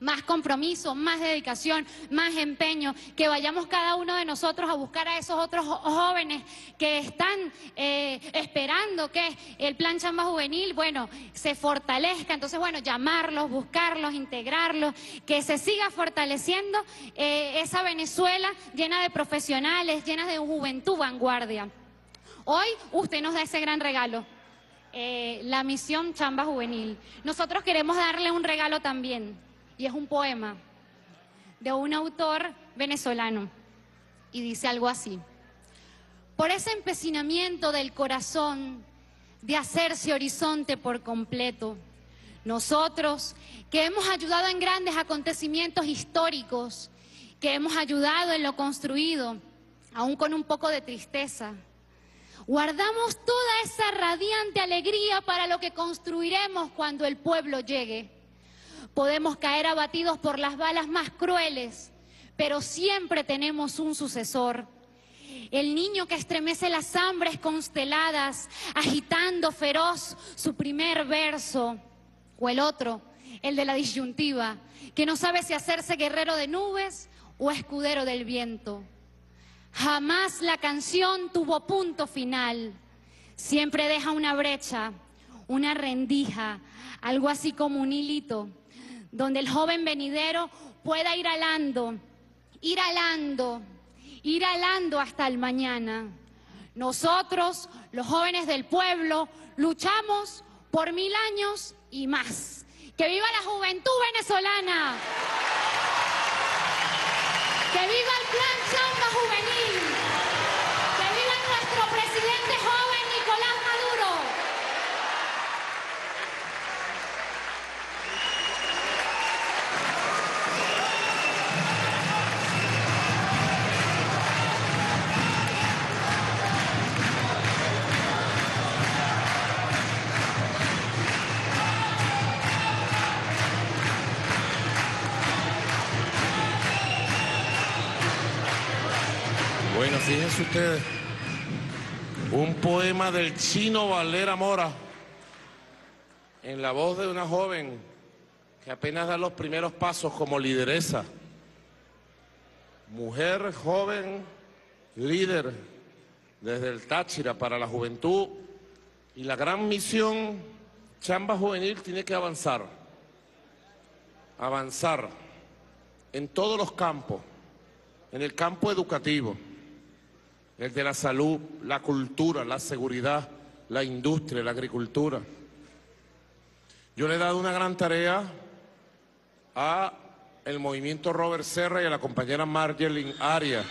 más compromiso, más dedicación, más empeño, que vayamos cada uno de nosotros a buscar a esos otros jóvenes que están esperando que el Plan Chamba Juvenil, bueno, se fortalezca. Entonces, bueno, llamarlos, buscarlos, integrarlos, que se siga fortaleciendo esa Venezuela llena de profesionales, llena de juventud vanguardia. Hoy usted nos da ese gran regalo, la misión Chamba Juvenil. Nosotros queremos darle un regalo también, y es un poema de un autor venezolano, y dice algo así: por ese empecinamiento del corazón de hacerse horizonte por completo, nosotros que hemos ayudado en grandes acontecimientos históricos, que hemos ayudado en lo construido, aún con un poco de tristeza, guardamos toda esa radiante alegría para lo que construiremos cuando el pueblo llegue. Podemos caer abatidos por las balas más crueles, pero siempre tenemos un sucesor. El niño que estremece las hambres consteladas, agitando feroz su primer verso. O el otro, el de la disyuntiva, que no sabe si hacerse guerrero de nubes o escudero del viento. Jamás la canción tuvo punto final. Siempre deja una brecha, una rendija, algo así como un hilito, donde el joven venidero pueda ir alando hasta el mañana. Nosotros, los jóvenes del pueblo, luchamos por 1000 años y más. ¡Que viva la juventud venezolana! ¡Que viva el Plan Chamba Juvenil! ¡Que viva nuestro presidente joven Nicolás Maduro! Bueno, fíjense ustedes, un poema del Chino Valera Mora, en la voz de una joven que apenas da los primeros pasos como lideresa. Mujer joven, líder desde el Táchira para la juventud, y la gran misión Chamba Juvenil tiene que avanzar en todos los campos, en el campo educativo, el de la salud, la cultura, la seguridad, la industria, la agricultura. Yo le he dado una gran tarea a el movimiento Robert Serra y a la compañera Marjelin Arias.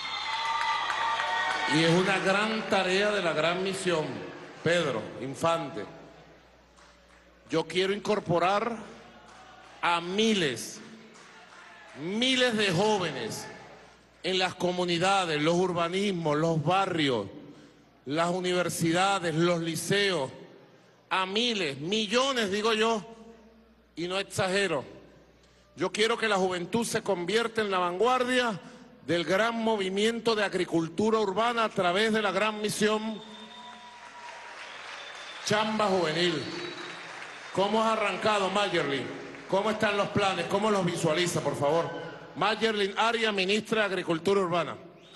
Y es una gran tarea de la gran misión Pedro Infante. Yo quiero incorporar a miles de jóvenes en las comunidades, los urbanismos, los barrios, las universidades, los liceos, a miles, millones, digo yo, y no exagero. Yo quiero que la juventud se convierta en la vanguardia del gran movimiento de agricultura urbana a través de la gran misión Chamba Juvenil. ¿Cómo has arrancado, Marjelin? ¿Cómo están los planes? ¿Cómo los visualiza, por favor? Marjelin Arias, ministra de Agricultura Urbana.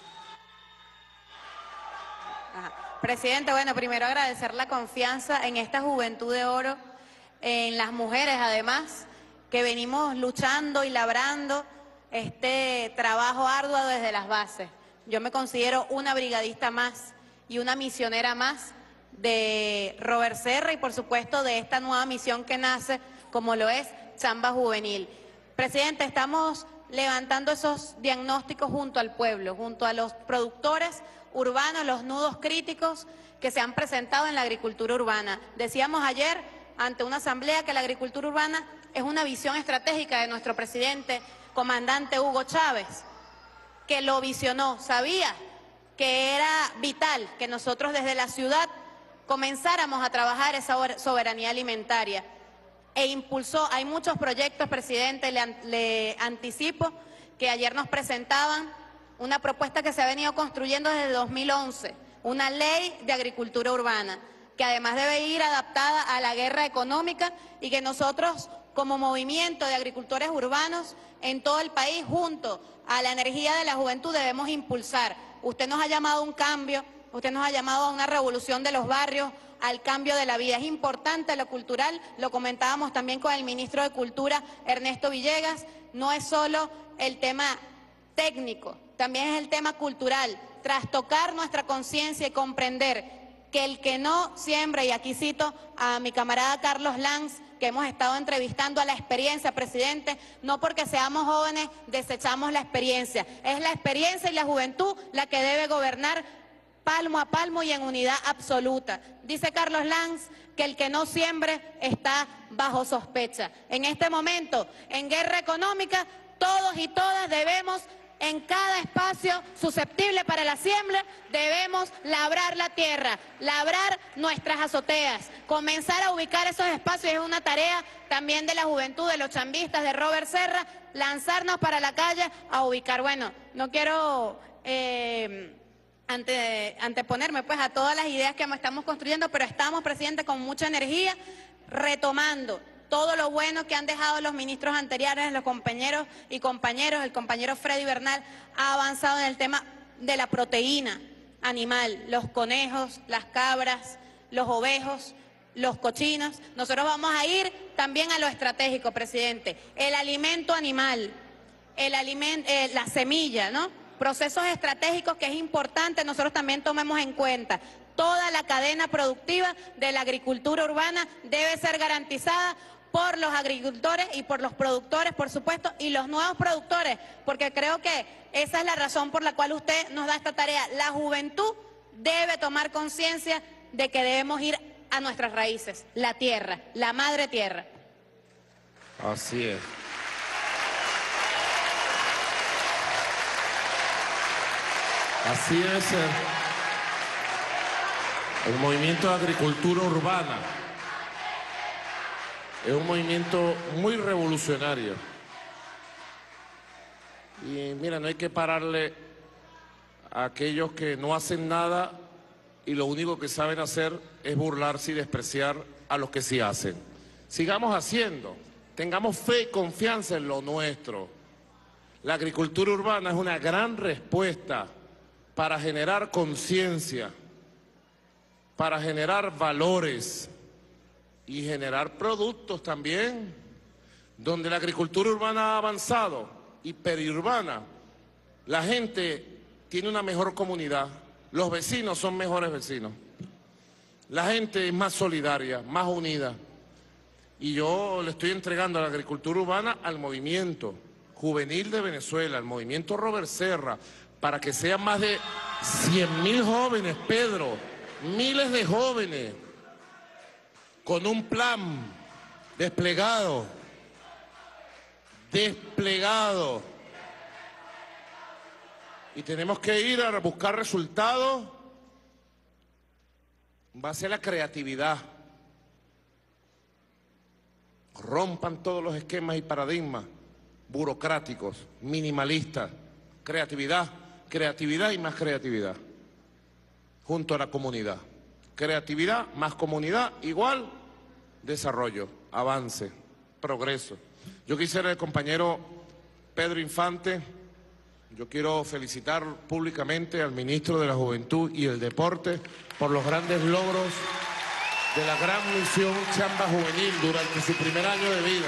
Presidente, bueno, primero agradecer la confianza en esta juventud de oro, en las mujeres además, que venimos luchando y labrando este trabajo arduo desde las bases. Yo me considero una brigadista más y una misionera más de Robert Serra y por supuesto de esta nueva misión que nace como lo es Chamba Juvenil. Presidente, estamos levantando esos diagnósticos junto al pueblo, junto a los productores urbanos, los nudos críticos que se han presentado en la agricultura urbana. Decíamos ayer ante una asamblea que la agricultura urbana es una visión estratégica de nuestro presidente, comandante Hugo Chávez, que lo visionó, sabía que era vital que nosotros desde la ciudad comenzáramos a trabajar esa soberanía alimentaria. E impulsó, hay muchos proyectos, presidente, le anticipo que ayer nos presentaban una propuesta que se ha venido construyendo desde 2011, una ley de agricultura urbana, que además debe ir adaptada a la guerra económica y que nosotros como movimiento de agricultores urbanos en todo el país, junto a la energía de la juventud, debemos impulsar. Usted nos ha llamado a un cambio, usted nos ha llamado a una revolución de los barrios, al cambio de la vida. Es importante lo cultural, lo comentábamos también con el ministro de Cultura, Ernesto Villegas, no es solo el tema técnico, también es el tema cultural, trastocar nuestra conciencia y comprender que el que no siembra, y aquí cito a mi camarada Carlos Lanz, que hemos estado entrevistando, a la experiencia, presidente, no porque seamos jóvenes desechamos la experiencia, es la experiencia y la juventud la que debe gobernar palmo a palmo y en unidad absoluta. Dice Carlos Lanz que el que no siembre está bajo sospecha. En este momento, en guerra económica, todos y todas debemos, en cada espacio susceptible para la siembra, debemos labrar la tierra, labrar nuestras azoteas, comenzar a ubicar esos espacios. Es una tarea también de la juventud, de los chambistas, de Robert Serra, lanzarnos para la calle a ubicar. Bueno, no quiero anteponerme pues a todas las ideas que estamos construyendo, pero estamos, presidente, con mucha energía, retomando todo lo bueno que han dejado los ministros anteriores, los compañeros y compañeros. El compañero Freddy Bernal ha avanzado en el tema de la proteína animal, los conejos, las cabras, los ovejos, los cochinos. Nosotros vamos a ir también a lo estratégico, presidente, el alimento animal, la semilla, ¿no? Procesos estratégicos que es importante nosotros también tomemos en cuenta. Toda la cadena productiva de la agricultura urbana debe ser garantizada por los agricultores y por los productores, por supuesto, y los nuevos productores, porque creo que esa es la razón por la cual usted nos da esta tarea. La juventud debe tomar conciencia de que debemos ir a nuestras raíces, la tierra, la madre tierra. Así es. Así debe ser. El movimiento de agricultura urbana es un movimiento muy revolucionario. Y mira, no hay que pararle a aquellos que no hacen nada y lo único que saben hacer es burlarse y despreciar a los que sí hacen. Sigamos haciendo, tengamos fe y confianza en lo nuestro. La agricultura urbana es una gran respuesta para generar conciencia, para generar valores y generar productos también, donde la agricultura urbana ha avanzado y periurbana. La gente tiene una mejor comunidad, los vecinos son mejores vecinos, la gente es más solidaria, más unida. Y yo le estoy entregando a la agricultura urbana al movimiento juvenil de Venezuela, al movimiento Robert Serra, para que sean más de 100.000 jóvenes, Pedro, miles de jóvenes, con un plan desplegado. Y tenemos que ir a buscar resultados en base a la creatividad. Rompan todos los esquemas y paradigmas burocráticos, minimalistas. Creatividad, creatividad y más creatividad. Junto a la comunidad. Creatividad más comunidad igual desarrollo, avance, progreso. Yo quisiera, el compañero Pedro Infante, yo quiero felicitar públicamente al ministro de la Juventud y el Deporte por los grandes logros de la gran misión Chamba Juvenil durante su primer año de vida.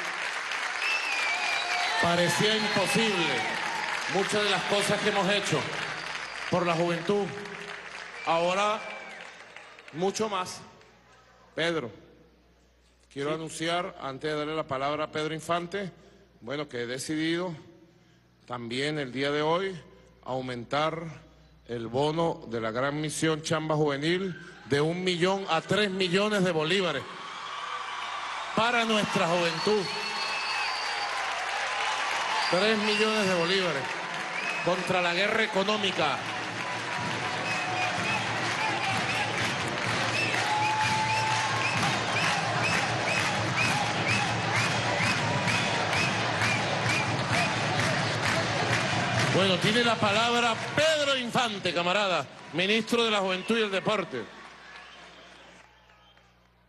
Parecía imposible muchas de las cosas que hemos hecho por la juventud. Ahora, mucho más. Pedro, quiero anunciar, antes de darle la palabra a Pedro Infante, bueno, que he decidido también el día de hoy aumentar el bono de la gran misión Chamba Juvenil de 1 millón a 3 millones de bolívares para nuestra juventud. 3 millones de bolívares contra la guerra económica. Bueno, tiene la palabra Pedro Infante, camarada, ministro de la Juventud y el Deporte.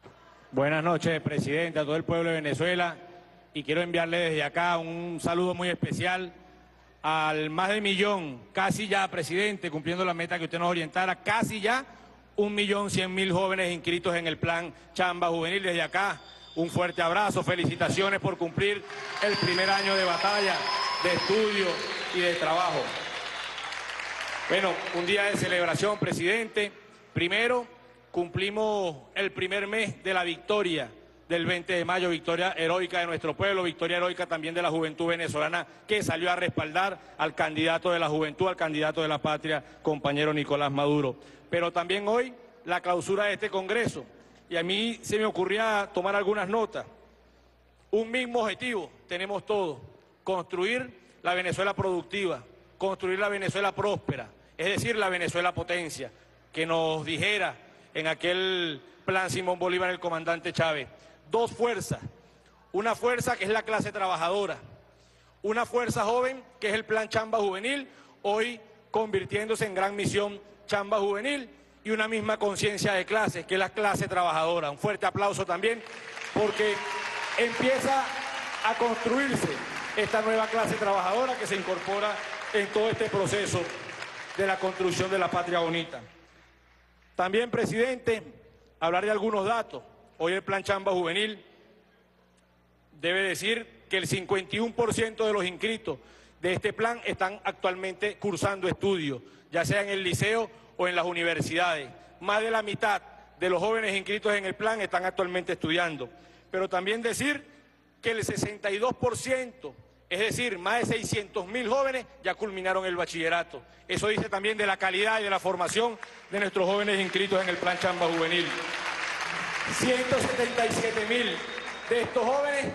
Buenas noches, presidente, a todo el pueblo de Venezuela, y quiero enviarle desde acá un saludo muy especial al más de 1 millón, casi ya, presidente, cumpliendo la meta que usted nos orientara, casi ya 1.100.000 jóvenes inscritos en el plan Chamba Juvenil. Desde acá, un fuerte abrazo, felicitaciones por cumplir el primer año de batalla, de estudio y de trabajo. Bueno, un día de celebración, presidente. Primero, cumplimos el primer mes de la victoria del 20 de mayo, victoria heroica de nuestro pueblo, victoria heroica también de la juventud venezolana que salió a respaldar al candidato de la juventud, al candidato de la patria, compañero Nicolás Maduro. Pero también hoy la clausura de este Congreso, y a mí se me ocurría tomar algunas notas. Un mismo objetivo tenemos todos: construir la Venezuela productiva, construir la Venezuela próspera, es decir, la Venezuela potencia, que nos dijera en aquel plan Simón Bolívar el comandante Chávez. 2 fuerzas, una fuerza que es la clase trabajadora, una fuerza joven que es el plan Chamba Juvenil, hoy convirtiéndose en gran misión Chamba Juvenil, y una misma conciencia de clases que es la clase trabajadora. Un fuerte aplauso también porque empieza a construirse esta nueva clase trabajadora que se incorpora en todo este proceso de la construcción de la patria bonita. También, presidente, hablar de algunos datos. Hoy el plan Chamba Juvenil debe decir que el 51% de los inscritos de este plan están actualmente cursando estudios, ya sea en el liceo o en las universidades. Más de la mitad de los jóvenes inscritos en el plan están actualmente estudiando. Pero también decir que el 62%, es decir, más de 600.000 jóvenes ya culminaron el bachillerato. Eso dice también de la calidad y de la formación de nuestros jóvenes inscritos en el plan Chamba Juvenil. 177.000 de estos jóvenes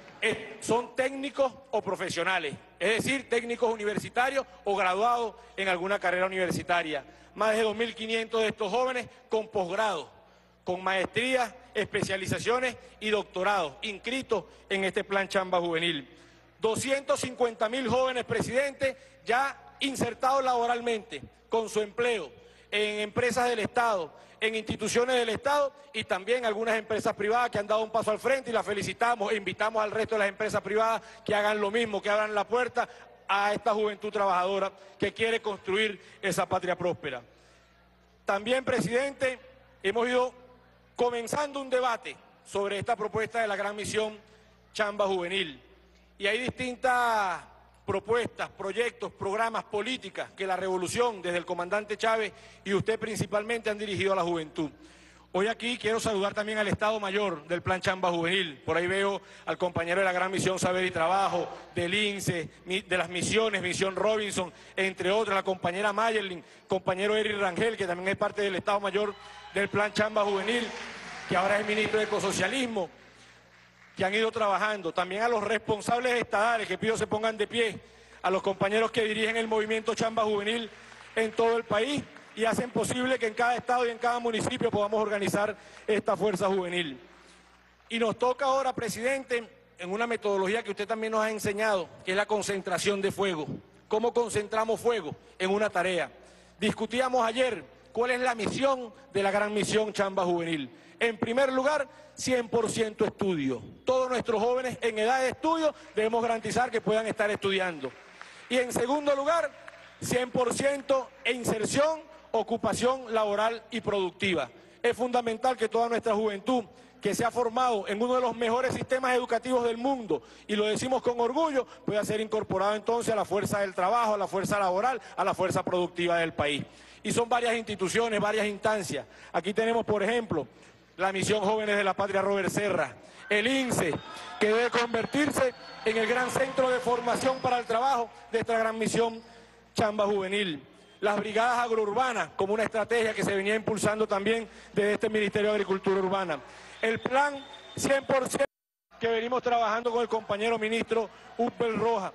son técnicos o profesionales, es decir, técnicos universitarios o graduados en alguna carrera universitaria. Más de 2.500 de estos jóvenes con posgrado, con maestrías, especializaciones y doctorados, inscritos en este plan Chamba Juvenil. 250.000 jóvenes, presidente, ya insertados laboralmente, con su empleo, en empresas del Estado, en instituciones del Estado y también algunas empresas privadas que han dado un paso al frente, y las felicitamos e invitamos al resto de las empresas privadas que hagan lo mismo, que abran la puerta a esta juventud trabajadora que quiere construir esa patria próspera. También, presidente, hemos ido comenzando un debate sobre esta propuesta de la gran misión Chamba Juvenil, y hay distintas propuestas, proyectos, programas, políticas que la revolución, desde el comandante Chávez y usted principalmente, han dirigido a la juventud. Hoy aquí quiero saludar también al Estado Mayor del plan Chamba Juvenil. Por ahí veo al compañero de la gran misión Saber y Trabajo, del INSE, de las misiones, Misión Robinson, entre otras, la compañera Mayerlin, compañero Eric Rangel, que también es parte del Estado Mayor del plan Chamba Juvenil, que ahora es ministro de Ecosocialismo, que han ido trabajando. También a los responsables estadales, que pido se pongan de pie, a los compañeros que dirigen el movimiento Chamba Juvenil en todo el país y hacen posible que en cada estado y en cada municipio podamos organizar esta fuerza juvenil. Y nos toca ahora, presidente, en una metodología que usted también nos ha enseñado, que es la concentración de fuego. ¿Cómo concentramos fuego en una tarea? Discutíamos ayer cuál es la misión de la gran misión Chamba Juvenil. En primer lugar, 100% estudio. Todos nuestros jóvenes en edad de estudio debemos garantizar que puedan estar estudiando. Y en segundo lugar, 100% inserción, ocupación laboral y productiva. Es fundamental que toda nuestra juventud, que se ha formado en uno de los mejores sistemas educativos del mundo, y lo decimos con orgullo, pueda ser incorporado entonces a la fuerza del trabajo, a la fuerza laboral, a la fuerza productiva del país. Y son varias instituciones, varias instancias. Aquí tenemos, por ejemplo, la Misión Jóvenes de la Patria Robert Serra, el INSE, que debe convertirse en el gran centro de formación para el trabajo de esta gran misión Chamba Juvenil. Las brigadas agrourbanas, como una estrategia que se venía impulsando también desde este Ministerio de Agricultura Urbana. El plan 100% que venimos trabajando con el compañero ministro Upel Roja.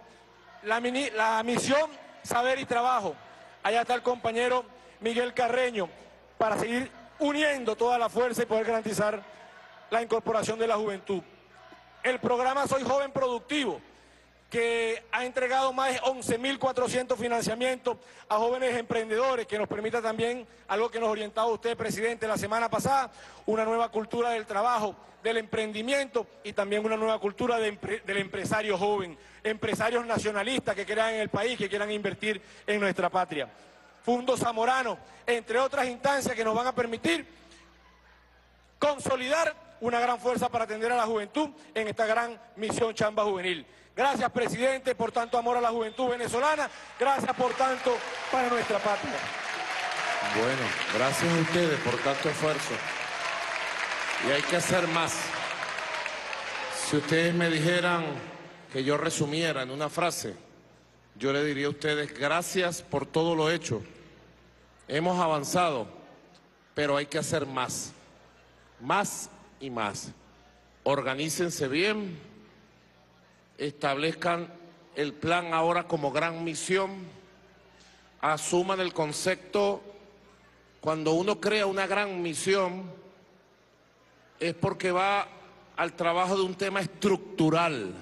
La misión Saber y Trabajo. Allá está el compañero Miguel Carreño, para seguir uniendo toda la fuerza y poder garantizar la incorporación de la juventud. El programa Soy Joven Productivo, que ha entregado más de 11.400 financiamientos a jóvenes emprendedores, que nos permita también, algo que nos orientaba usted, presidente, la semana pasada, una nueva cultura del trabajo, del emprendimiento y también una nueva cultura del empresario joven, empresarios nacionalistas que crean en el país, que quieran invertir en nuestra patria. Fundo Zamorano, entre otras instancias que nos van a permitir consolidar una gran fuerza para atender a la juventud en esta gran misión Chamba Juvenil. Gracias, presidente, por tanto amor a la juventud venezolana. Gracias por tanto para nuestra patria. Bueno, gracias a ustedes por tanto esfuerzo. Y hay que hacer más. Si ustedes me dijeran que yo resumiera en una frase, yo le diría a ustedes gracias por todo lo hecho. Hemos avanzado, pero hay que hacer más. Más y más. Organícense bien, establezcan el plan ahora como gran misión, asuman el concepto. Cuando uno crea una gran misión es porque va al trabajo de un tema estructural.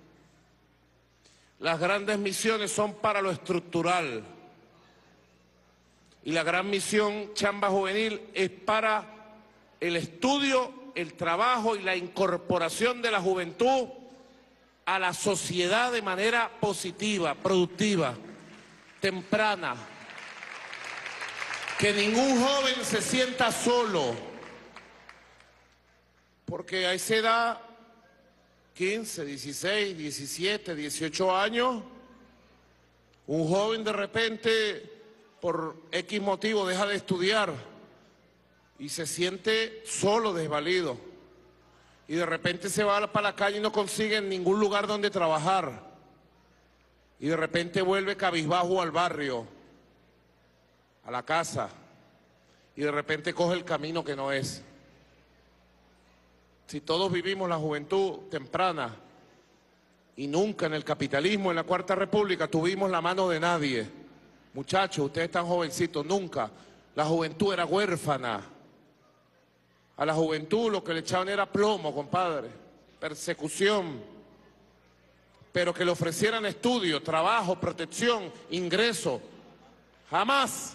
Las grandes misiones son para lo estructural y la gran misión Chamba Juvenil es para el estudio, el trabajo y la incorporación de la juventud a la sociedad de manera positiva, productiva, temprana. Que ningún joven se sienta solo, porque a esa edad, 15, 16, 17, 18 años, un joven de repente, por X motivo, deja de estudiar y se siente solo, desvalido. Y de repente se va para la calle y no consigue en ningún lugar donde trabajar. Y de repente vuelve cabizbajo al barrio, a la casa, y de repente coge el camino que no es. Si todos vivimos la juventud temprana y nunca en el capitalismo, en la Cuarta República, tuvimos la mano de nadie. Muchachos, ustedes están jovencitos, nunca. La juventud era huérfana. A la juventud lo que le echaban era plomo, compadre, persecución. Pero que le ofrecieran estudio, trabajo, protección, ingreso, jamás.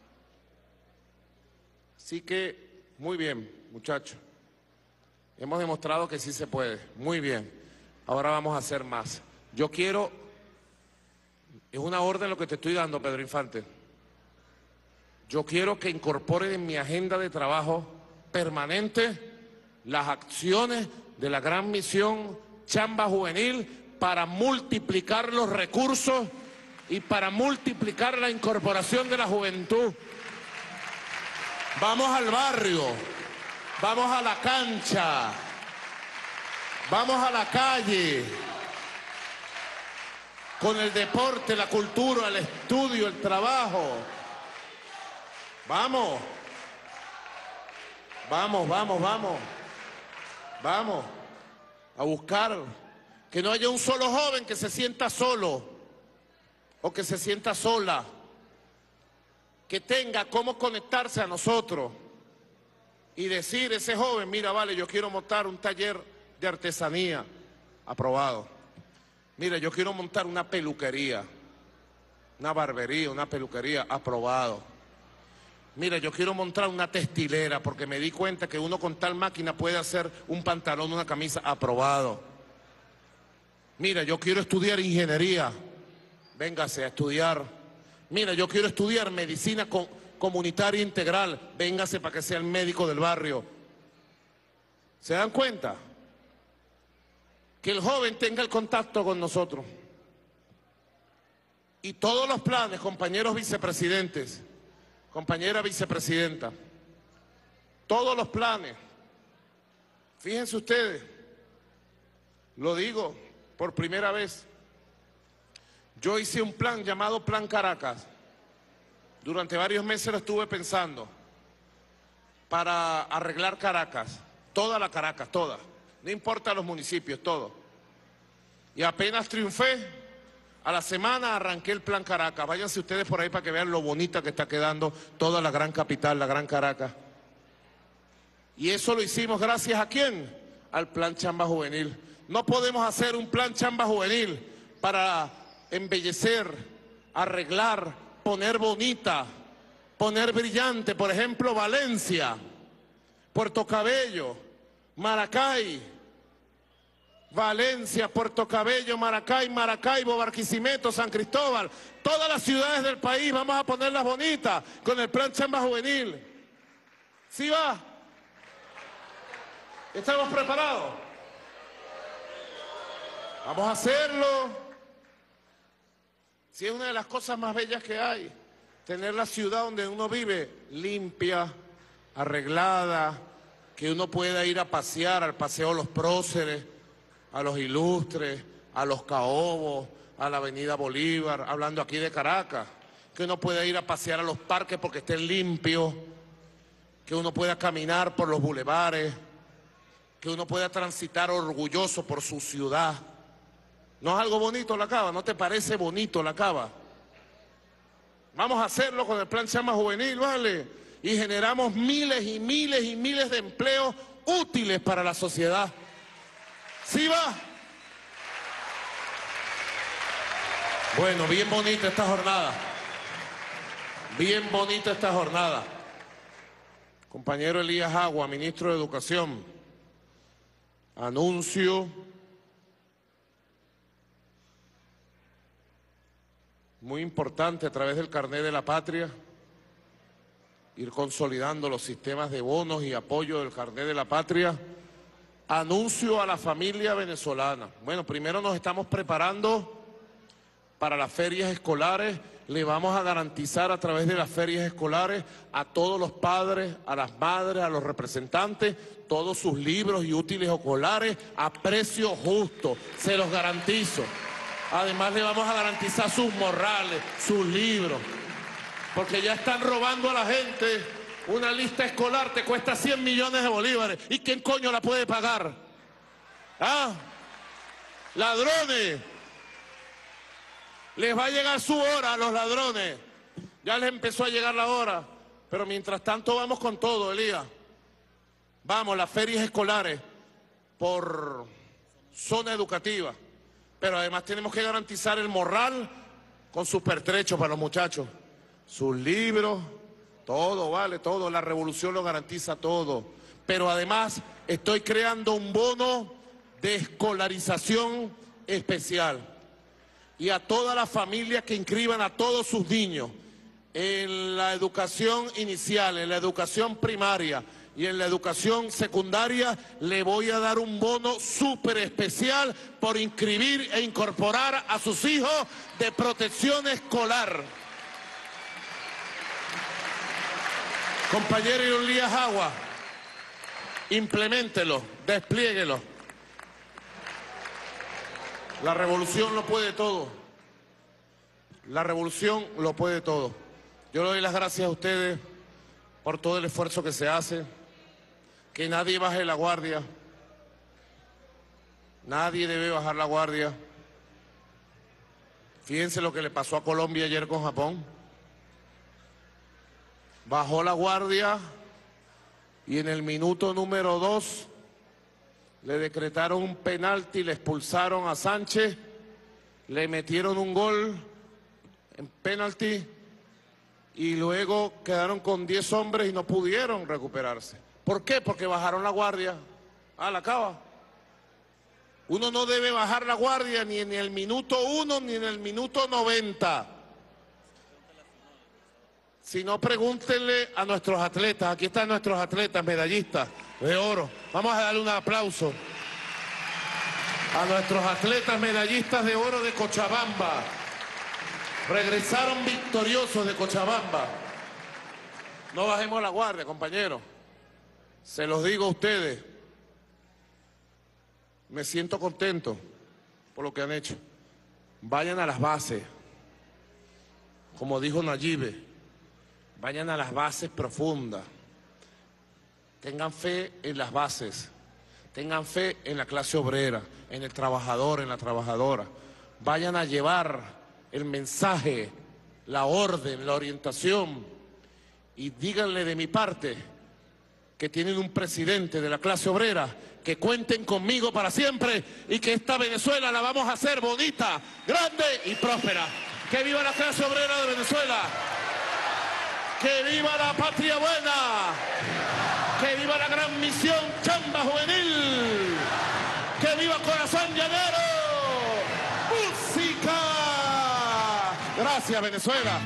Así que, muy bien, muchachos. Hemos demostrado que sí se puede. Muy bien. Ahora vamos a hacer más. Yo quiero... Es una orden lo que te estoy dando, Pedro Infante. Yo quiero que incorpores en mi agenda de trabajo permanente las acciones de la gran misión Chamba Juvenil para multiplicar los recursos y para multiplicar la incorporación de la juventud. Vamos al barrio, vamos a la cancha, vamos a la calle, con el deporte, la cultura, el estudio, el trabajo. Vamos, vamos, vamos, vamos, vamos a buscar que no haya un solo joven que se sienta solo o que se sienta sola, que tenga cómo conectarse a nosotros y decir ese joven, mira, vale, yo quiero montar un taller de artesanía, aprobado. Mira, yo quiero montar una peluquería, una barbería, una peluquería, aprobado. Mira, yo quiero montar una textilera porque me di cuenta que uno con tal máquina puede hacer un pantalón, una camisa, aprobado. Mira, yo quiero estudiar ingeniería, véngase a estudiar. Mira, yo quiero estudiar medicina comunitaria integral, véngase para que sea el médico del barrio. ¿Se dan cuenta? Que el joven tenga el contacto con nosotros. Y todos los planes, compañeros vicepresidentes, compañera vicepresidenta, todos los planes, fíjense ustedes, lo digo por primera vez, yo hice un plan llamado Plan Caracas, durante varios meses lo estuve pensando, para arreglar Caracas, toda la Caracas, toda, no importa los municipios, todo. Y apenas triunfé, a la semana arranqué el Plan Caracas. Váyanse ustedes por ahí para que vean lo bonita que está quedando toda la gran capital, la gran Caracas. Y eso lo hicimos gracias ¿a quién? Al Plan Chamba Juvenil. No podemos hacer un Plan Chamba Juvenil para embellecer, arreglar, poner bonita, poner brillante. Por ejemplo, Valencia, Puerto Cabello, Maracay, Valencia, Puerto Cabello, Maracay, Maracaibo, Barquisimeto, San Cristóbal, todas las ciudades del país vamos a ponerlas bonitas con el Plan Chamba Juvenil. ¿Sí va? ¿Estamos preparados? Vamos a hacerlo. Si es una de las cosas más bellas que hay, tener la ciudad donde uno vive limpia, arreglada, que uno pueda ir a pasear al Paseo de los Próceres, a los Ilustres, a los Caobos, a la Avenida Bolívar, hablando aquí de Caracas, que uno pueda ir a pasear a los parques porque estén limpios, que uno pueda caminar por los bulevares, que uno pueda transitar orgulloso por su ciudad. ¿No es algo bonito la Cava? ¿No te parece bonito la Cava? Vamos a hacerlo con el Plan Chamba Juvenil, ¿vale? Y generamos miles y miles y miles de empleos útiles para la sociedad. ¿Sí va? Bueno, bien bonita esta jornada. Bien bonita esta jornada. Compañero Elías Agua, ministro de Educación, anuncio muy importante a través del Carnet de la Patria, ir consolidando los sistemas de bonos y apoyo del Carnet de la Patria. Anuncio a la familia venezolana. Bueno, primero nos estamos preparando para las ferias escolares. Le vamos a garantizar a través de las ferias escolares a todos los padres, a las madres, a los representantes, todos sus libros y útiles escolares a precio justo. Se los garantizo. Además le vamos a garantizar sus morrales, sus libros, porque ya están robando a la gente. Una lista escolar te cuesta 100 millones de bolívares. ¿Y quién coño la puede pagar? ¿Ah? Ladrones. Les va a llegar su hora a los ladrones. Ya les empezó a llegar la hora. Pero mientras tanto vamos con todo, Elías. Vamos, las ferias escolares por zona educativa. Pero además tenemos que garantizar el morral con sus pertrechos para los muchachos. Sus libros, todo, vale, todo. La revolución lo garantiza todo. Pero además estoy creando un bono de escolarización especial. Y a todas las familias que inscriban a todos sus niños en la educación inicial, en la educación primaria y en la educación secundaria, le voy a dar un bono súper especial por inscribir e incorporar a sus hijos de protección escolar. Compañero Elías Agua, impleméntelo, desplieguelo. La revolución lo puede todo. La revolución lo puede todo. Yo le doy las gracias a ustedes por todo el esfuerzo que se hace. Que nadie baje la guardia. Nadie debe bajar la guardia. Fíjense lo que le pasó a Colombia ayer con Japón. Bajó la guardia y en el minuto número 2 le decretaron un penalti, le expulsaron a Sánchez, le metieron un gol en penalti y luego quedaron con 10 hombres y no pudieron recuperarse. ¿Por qué? Porque bajaron la guardia. Ah, la Cava. Uno no debe bajar la guardia ni en el minuto 1 ni en el minuto 90. Si no, pregúntenle a nuestros atletas. Aquí están nuestros atletas medallistas de oro. Vamos a darle un aplauso a nuestros atletas medallistas de oro de Cochabamba. Regresaron victoriosos de Cochabamba. No bajemos la guardia, compañeros. Se los digo a ustedes. Me siento contento por lo que han hecho. Vayan a las bases. Como dijo Nayibe, vayan a las bases profundas. Tengan fe en las bases. Tengan fe en la clase obrera, en el trabajador, en la trabajadora. Vayan a llevar el mensaje, la orden, la orientación. Y díganle de mi parte que tienen un presidente de la clase obrera, que cuenten conmigo para siempre y que esta Venezuela la vamos a hacer bonita, grande y próspera. ¡Que viva la clase obrera de Venezuela! ¡Que viva la patria buena! ¡Que viva la gran misión Chamba Juvenil! ¡Que viva Corazón Llanero! ¡Música! Gracias, Venezuela.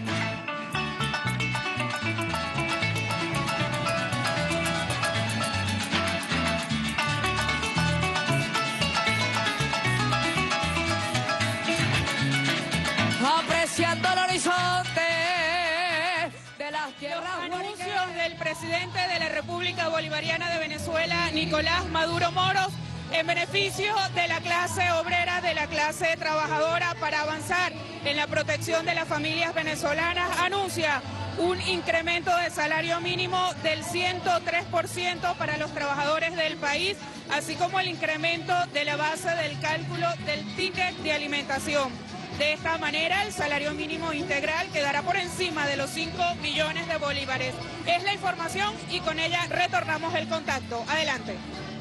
Apreciando el horizonte de las tierras. Los anuncios del presidente de la República Bolivariana de Venezuela, Nicolás Maduro Moros, en beneficio de la clase obrera, de la clase trabajadora, para avanzar en la protección de las familias venezolanas, anuncia un incremento de salario mínimo del 103% para los trabajadores del país, así como el incremento de la base del cálculo del ticket de alimentación. De esta manera, el salario mínimo integral quedará por encima de los 5 millones de bolívares. Es la información y con ella retornamos el contacto. Adelante.